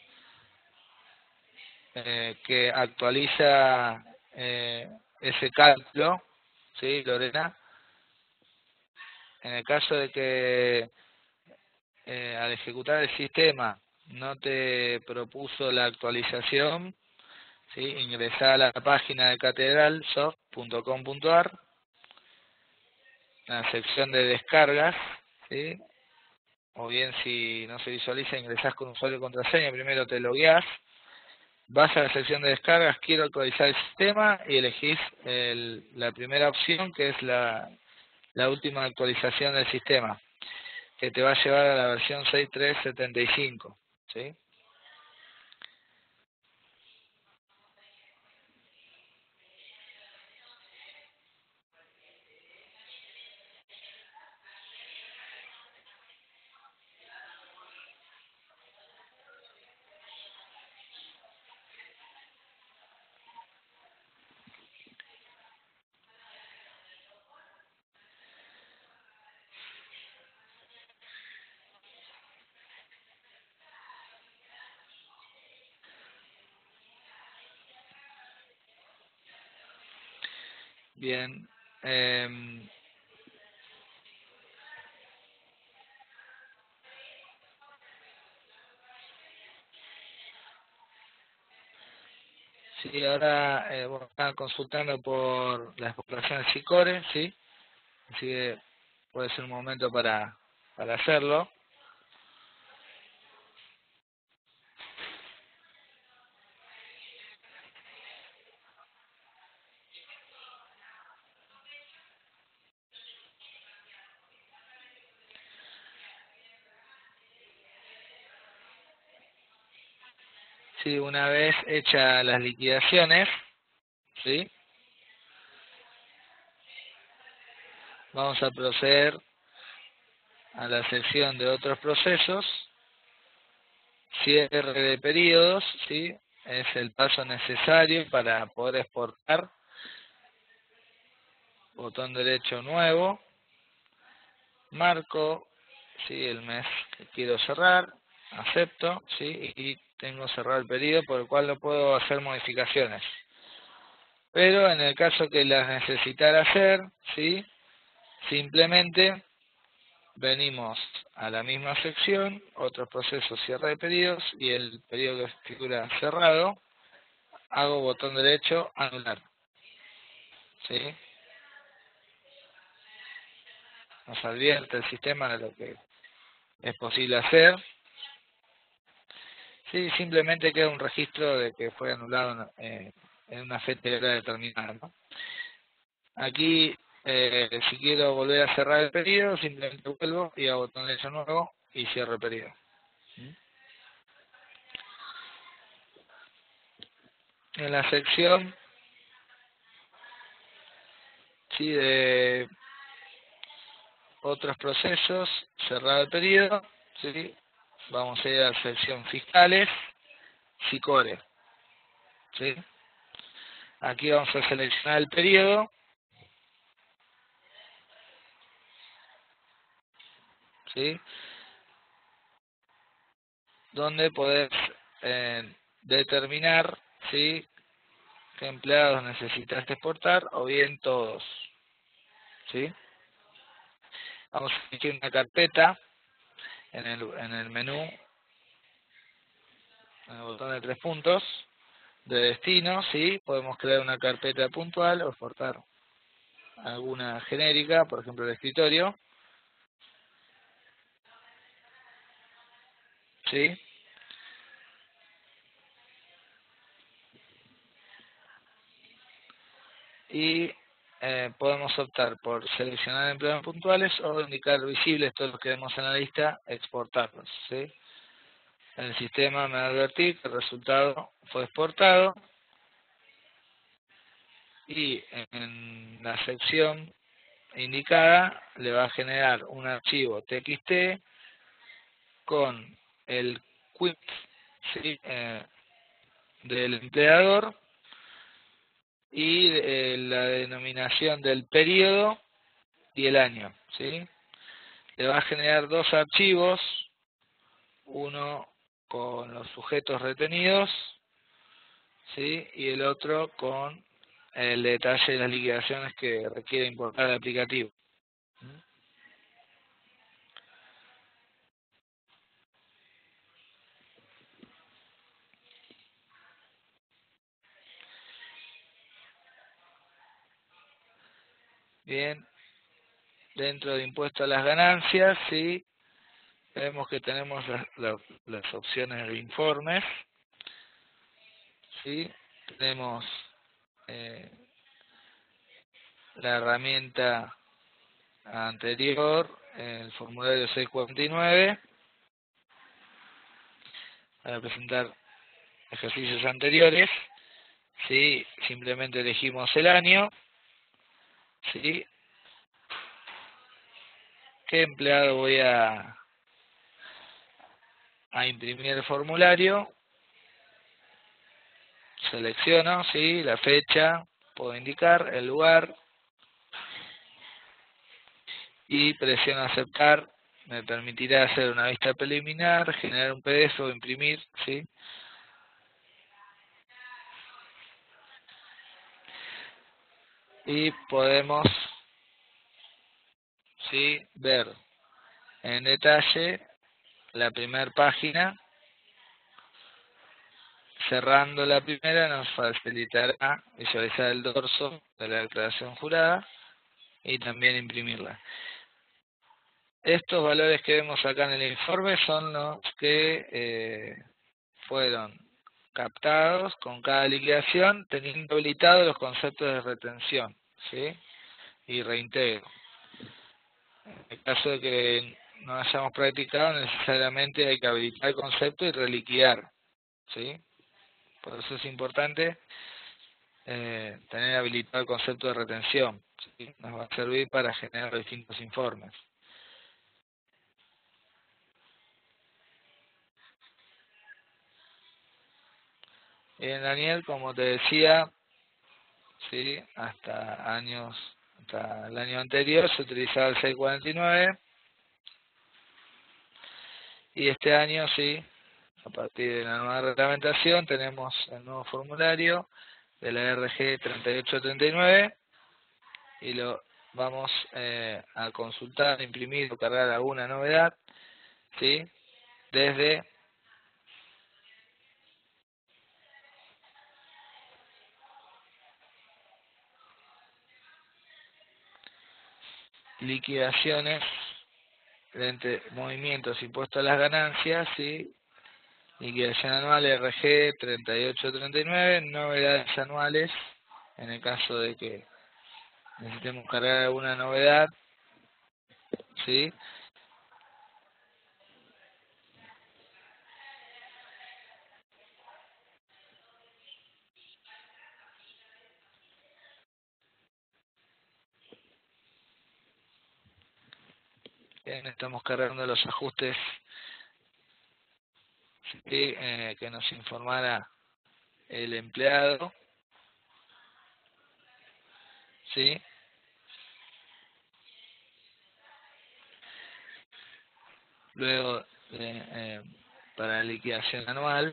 Que actualiza ese cálculo, ¿sí, Lorena? En el caso de que al ejecutar el sistema no te propuso la actualización, ¿sí? Ingresá a la página de catedralsoft.com.ar, en la sección de descargas, ¿sí? O bien si no se visualiza, ingresás con usuario y contraseña, primero te logueás, vas a la sección de descargas, quiero actualizar el sistema y elegís la primera opción que es la última actualización del sistema, que te va a llevar a la versión 6.375, ¿sí? Bien. Sí, ahora bueno, están consultando por las exportaciones SICORE, ¿sí? Así que puede ser un momento para hacerlo. Sí, una vez hechas las liquidaciones, ¿sí? Vamos a proceder a la sección de otros procesos. Cierre de periodos, ¿sí? Es el paso necesario para poder exportar. Botón derecho nuevo. Marco, ¿sí? El mes que quiero cerrar. Acepto, ¿sí? Y tengo cerrado el periodo por el cual no puedo hacer modificaciones. Pero en el caso que las necesitara hacer, ¿sí? Simplemente venimos a la misma sección, otros procesos, cierre de pedidos, y el periodo que figura cerrado, hago botón derecho, anular. ¿Sí? Nos advierte el sistema de lo que es posible hacer. Sí, simplemente queda un registro de que fue anulado en una fecha determinada, ¿no? Aquí, si quiero volver a cerrar el periodo, simplemente vuelvo y hago botón derecho nuevo y cierro el periodo. En la sección, sí, de otros procesos, cerrado el periodo, ¿sí? Vamos a ir a la sección fiscales, SICORE, ¿sí? Aquí vamos a seleccionar el periodo, ¿sí? Donde podés determinar, ¿sí? qué empleados necesitas exportar o bien todos, ¿sí? Vamos a elegir una carpeta en el menú, en el botón de 3 puntos de destino, ¿sí? Podemos crear una carpeta puntual o exportar alguna genérica, por ejemplo el escritorio, ¿sí? Y podemos optar por seleccionar empleados puntuales o indicar visibles todos los que vemos en la lista, exportarlos, ¿sí? El sistema me va a advertir que el resultado fue exportado y en la sección indicada le va a generar un archivo TXT con el quit, ¿sí? Del empleador y la denominación del periodo y el año, ¿sí? Le va a generar dos archivos, uno con los sujetos retenidos, ¿sí? Y el otro con el detalle de las liquidaciones que requiere importar el aplicativo. Bien, dentro de impuesto a las ganancias, ¿sí? Vemos que tenemos las opciones de informes, ¿sí? Tenemos eh, la herramienta anterior, el formulario 649, para presentar ejercicios anteriores, ¿sí? Simplemente elegimos el año, ¿sí? ¿Qué empleado voy a imprimir el formulario? Selecciono, ¿sí? La fecha, puedo indicar el lugar y presiono aceptar. Me permitirá hacer una vista preliminar, generar un PDF o imprimir, ¿sí? y podemos, ¿sí?, ver en detalle la primera página. Cerrando la primera nos facilitará visualizar el dorso de la declaración jurada y también imprimirla. Estos valores que vemos acá en el informe son los que fueron captados con cada liquidación, teniendo habilitados los conceptos de retención, ¿sí?, y reintegro. En el caso de que no hayamos practicado, necesariamente hay que habilitar el concepto y reliquidar, ¿sí? Por eso es importante tener habilitado el concepto de retención, ¿sí? Nos va a servir para generar distintos informes. Bien, Daniel, como te decía, ¿sí?, hasta el año anterior se utilizaba el 649 y este año, sí, a partir de la nueva reglamentación tenemos el nuevo formulario de la RG 3839 y lo vamos a consultar, imprimir o cargar alguna novedad, ¿sí?, desde liquidaciones, movimientos impuestos a las ganancias, ¿sí?, liquidación anual RG 3839, novedades anuales, en el caso de que necesitemos cargar alguna novedad, ¿sí? Bien, estamos cargando los ajustes, ¿sí?, que nos informara el empleado, ¿sí? Luego, para la liquidación anual,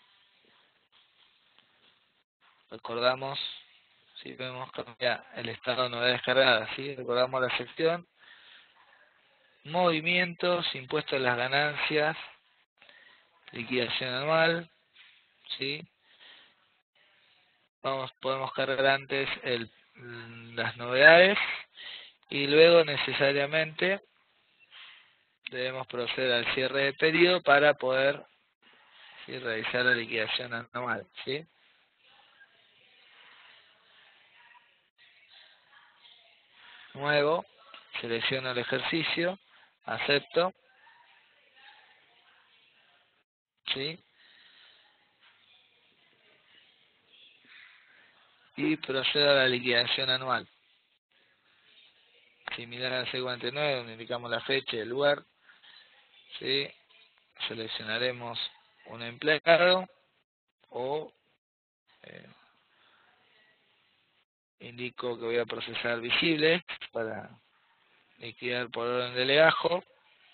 recordamos, si vemos cambiar el estado de novedades cargadas, ¿sí? Recordamos la sección movimientos, impuestos a las ganancias, liquidación anual, ¿sí? Podemos cargar antes las novedades y luego necesariamente debemos proceder al cierre de periodo para poder, ¿sí?, realizar la liquidación anual, ¿sí? Nuevo, selecciono el ejercicio, acepto, ¿sí?, y procedo a la liquidación anual. Similar al C49, donde indicamos la fecha y el lugar, ¿sí? Seleccionaremos un empleado o indico que voy a procesar visible para liquidar por orden de legajo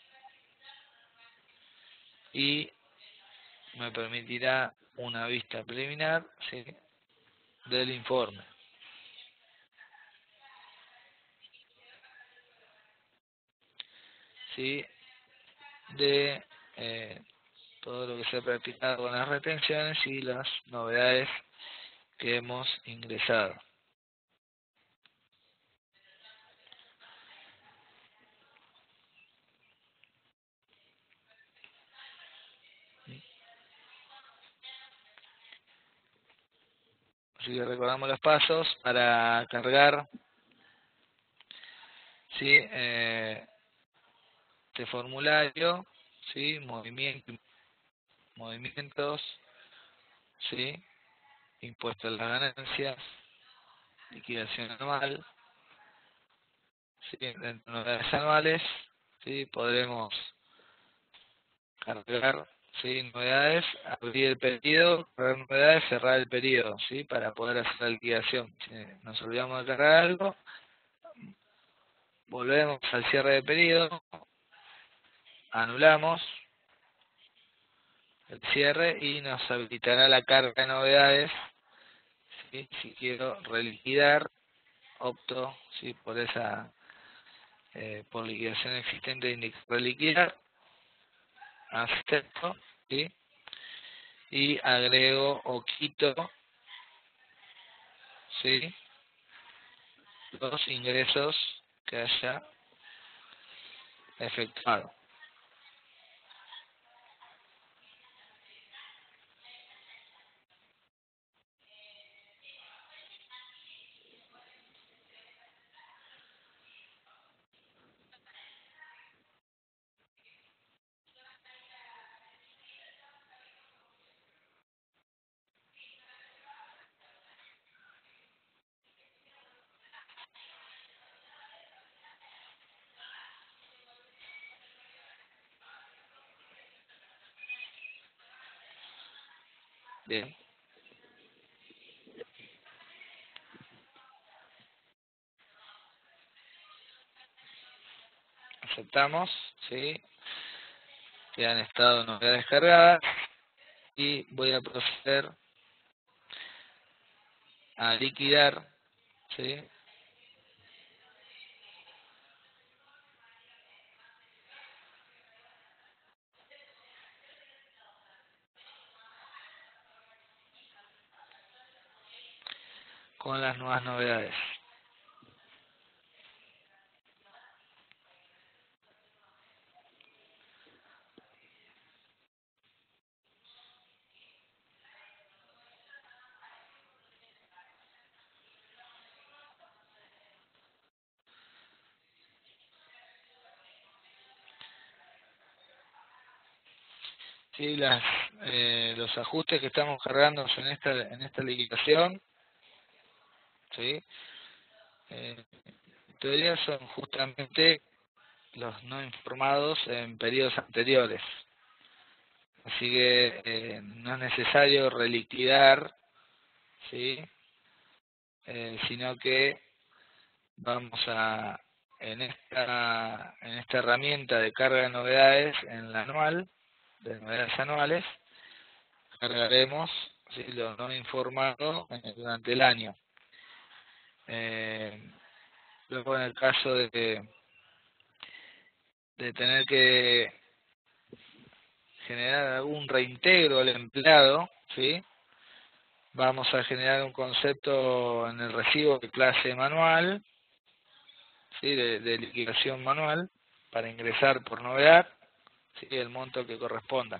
y me permitirá una vista preliminar, ¿sí?, del informe. ¿Sí?, de todo lo que se ha practicado con las retenciones y las novedades que hemos ingresado. Así que recordamos los pasos para cargar, ¿sí?, este formulario, ¿sí?, movimientos, ¿sí?, impuesto a las ganancias, liquidación anual, ¿sí?, en novedades anuales, ¿sí?, podremos cargar, ¿sí?, novedades, abrir el periodo, cargar novedades, cerrar el periodo, ¿sí?, para poder hacer la liquidación. Si nos olvidamos de cargar algo, volvemos al cierre de periodo, anulamos el cierre y nos habilitará la carga de novedades, ¿sí?, si quiero reliquidar opto, ¿sí?, por esa por liquidación existente reliquidar, acepto, ¿sí?, y agrego o quito, ¿sí?, los ingresos que haya efectuado. Bien, aceptamos, ¿sí?, que han estado novedades descargadas y voy a proceder a liquidar, ¿sí?, con las nuevas novedades. Sí, los ajustes que estamos cargando en esta liquidación, ¿sí?, en teoría son justamente los no informados en periodos anteriores. Así que no es necesario reliquidar, ¿sí?, sino que vamos a, en esta herramienta de carga de novedades, en la anual, de novedades anuales, cargaremos, ¿sí?, lo no informado durante el año. Luego, en el caso de tener que generar algún reintegro al empleado, ¿sí?, vamos a generar un concepto en el recibo de clase manual, ¿sí?, de liquidación manual, para ingresar por novedad, ¿sí?, el monto que corresponda.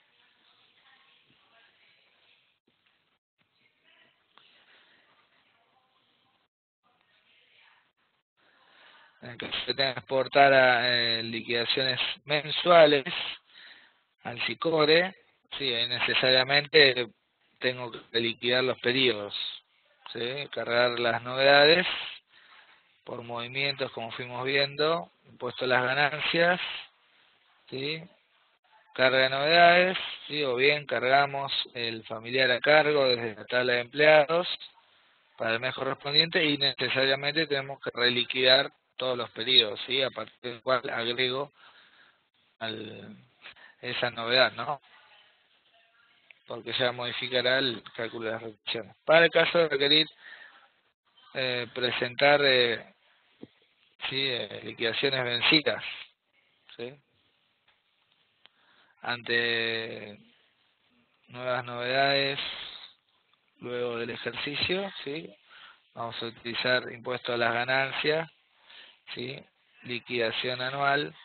En el caso de tener que exportar a liquidaciones mensuales al SICORE, sí, ahí necesariamente tengo que liquidar los periodos, ¿sí?, cargar las novedades por movimientos, como fuimos viendo, impuesto a las ganancias, ¿sí?, carga de novedades, ¿sí?, o bien cargamos el familiar a cargo desde la tabla de empleados para el mes correspondiente y necesariamente tenemos que reliquidar todos los periodos, ¿sí?, a partir del cual agrego esa novedad, ¿no?, porque ya modificará el cálculo de las reducciones. Para el caso de requerir presentar liquidaciones vencidas, ¿sí?, ante nuevas novedades luego del ejercicio, ¿sí?, vamos a utilizar impuesto a las ganancias, ¿sí?, liquidación anual,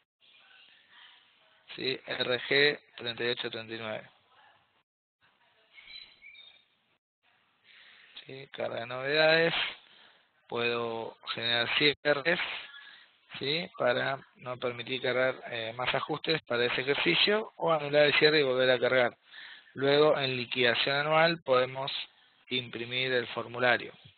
¿sí?, RG 3839, ¿sí?, carga de novedades, puedo generar cierres, ¿sí?, para no permitir cargar más ajustes para ese ejercicio, o anular el cierre y volver a cargar. Luego, en liquidación anual, podemos imprimir el formulario.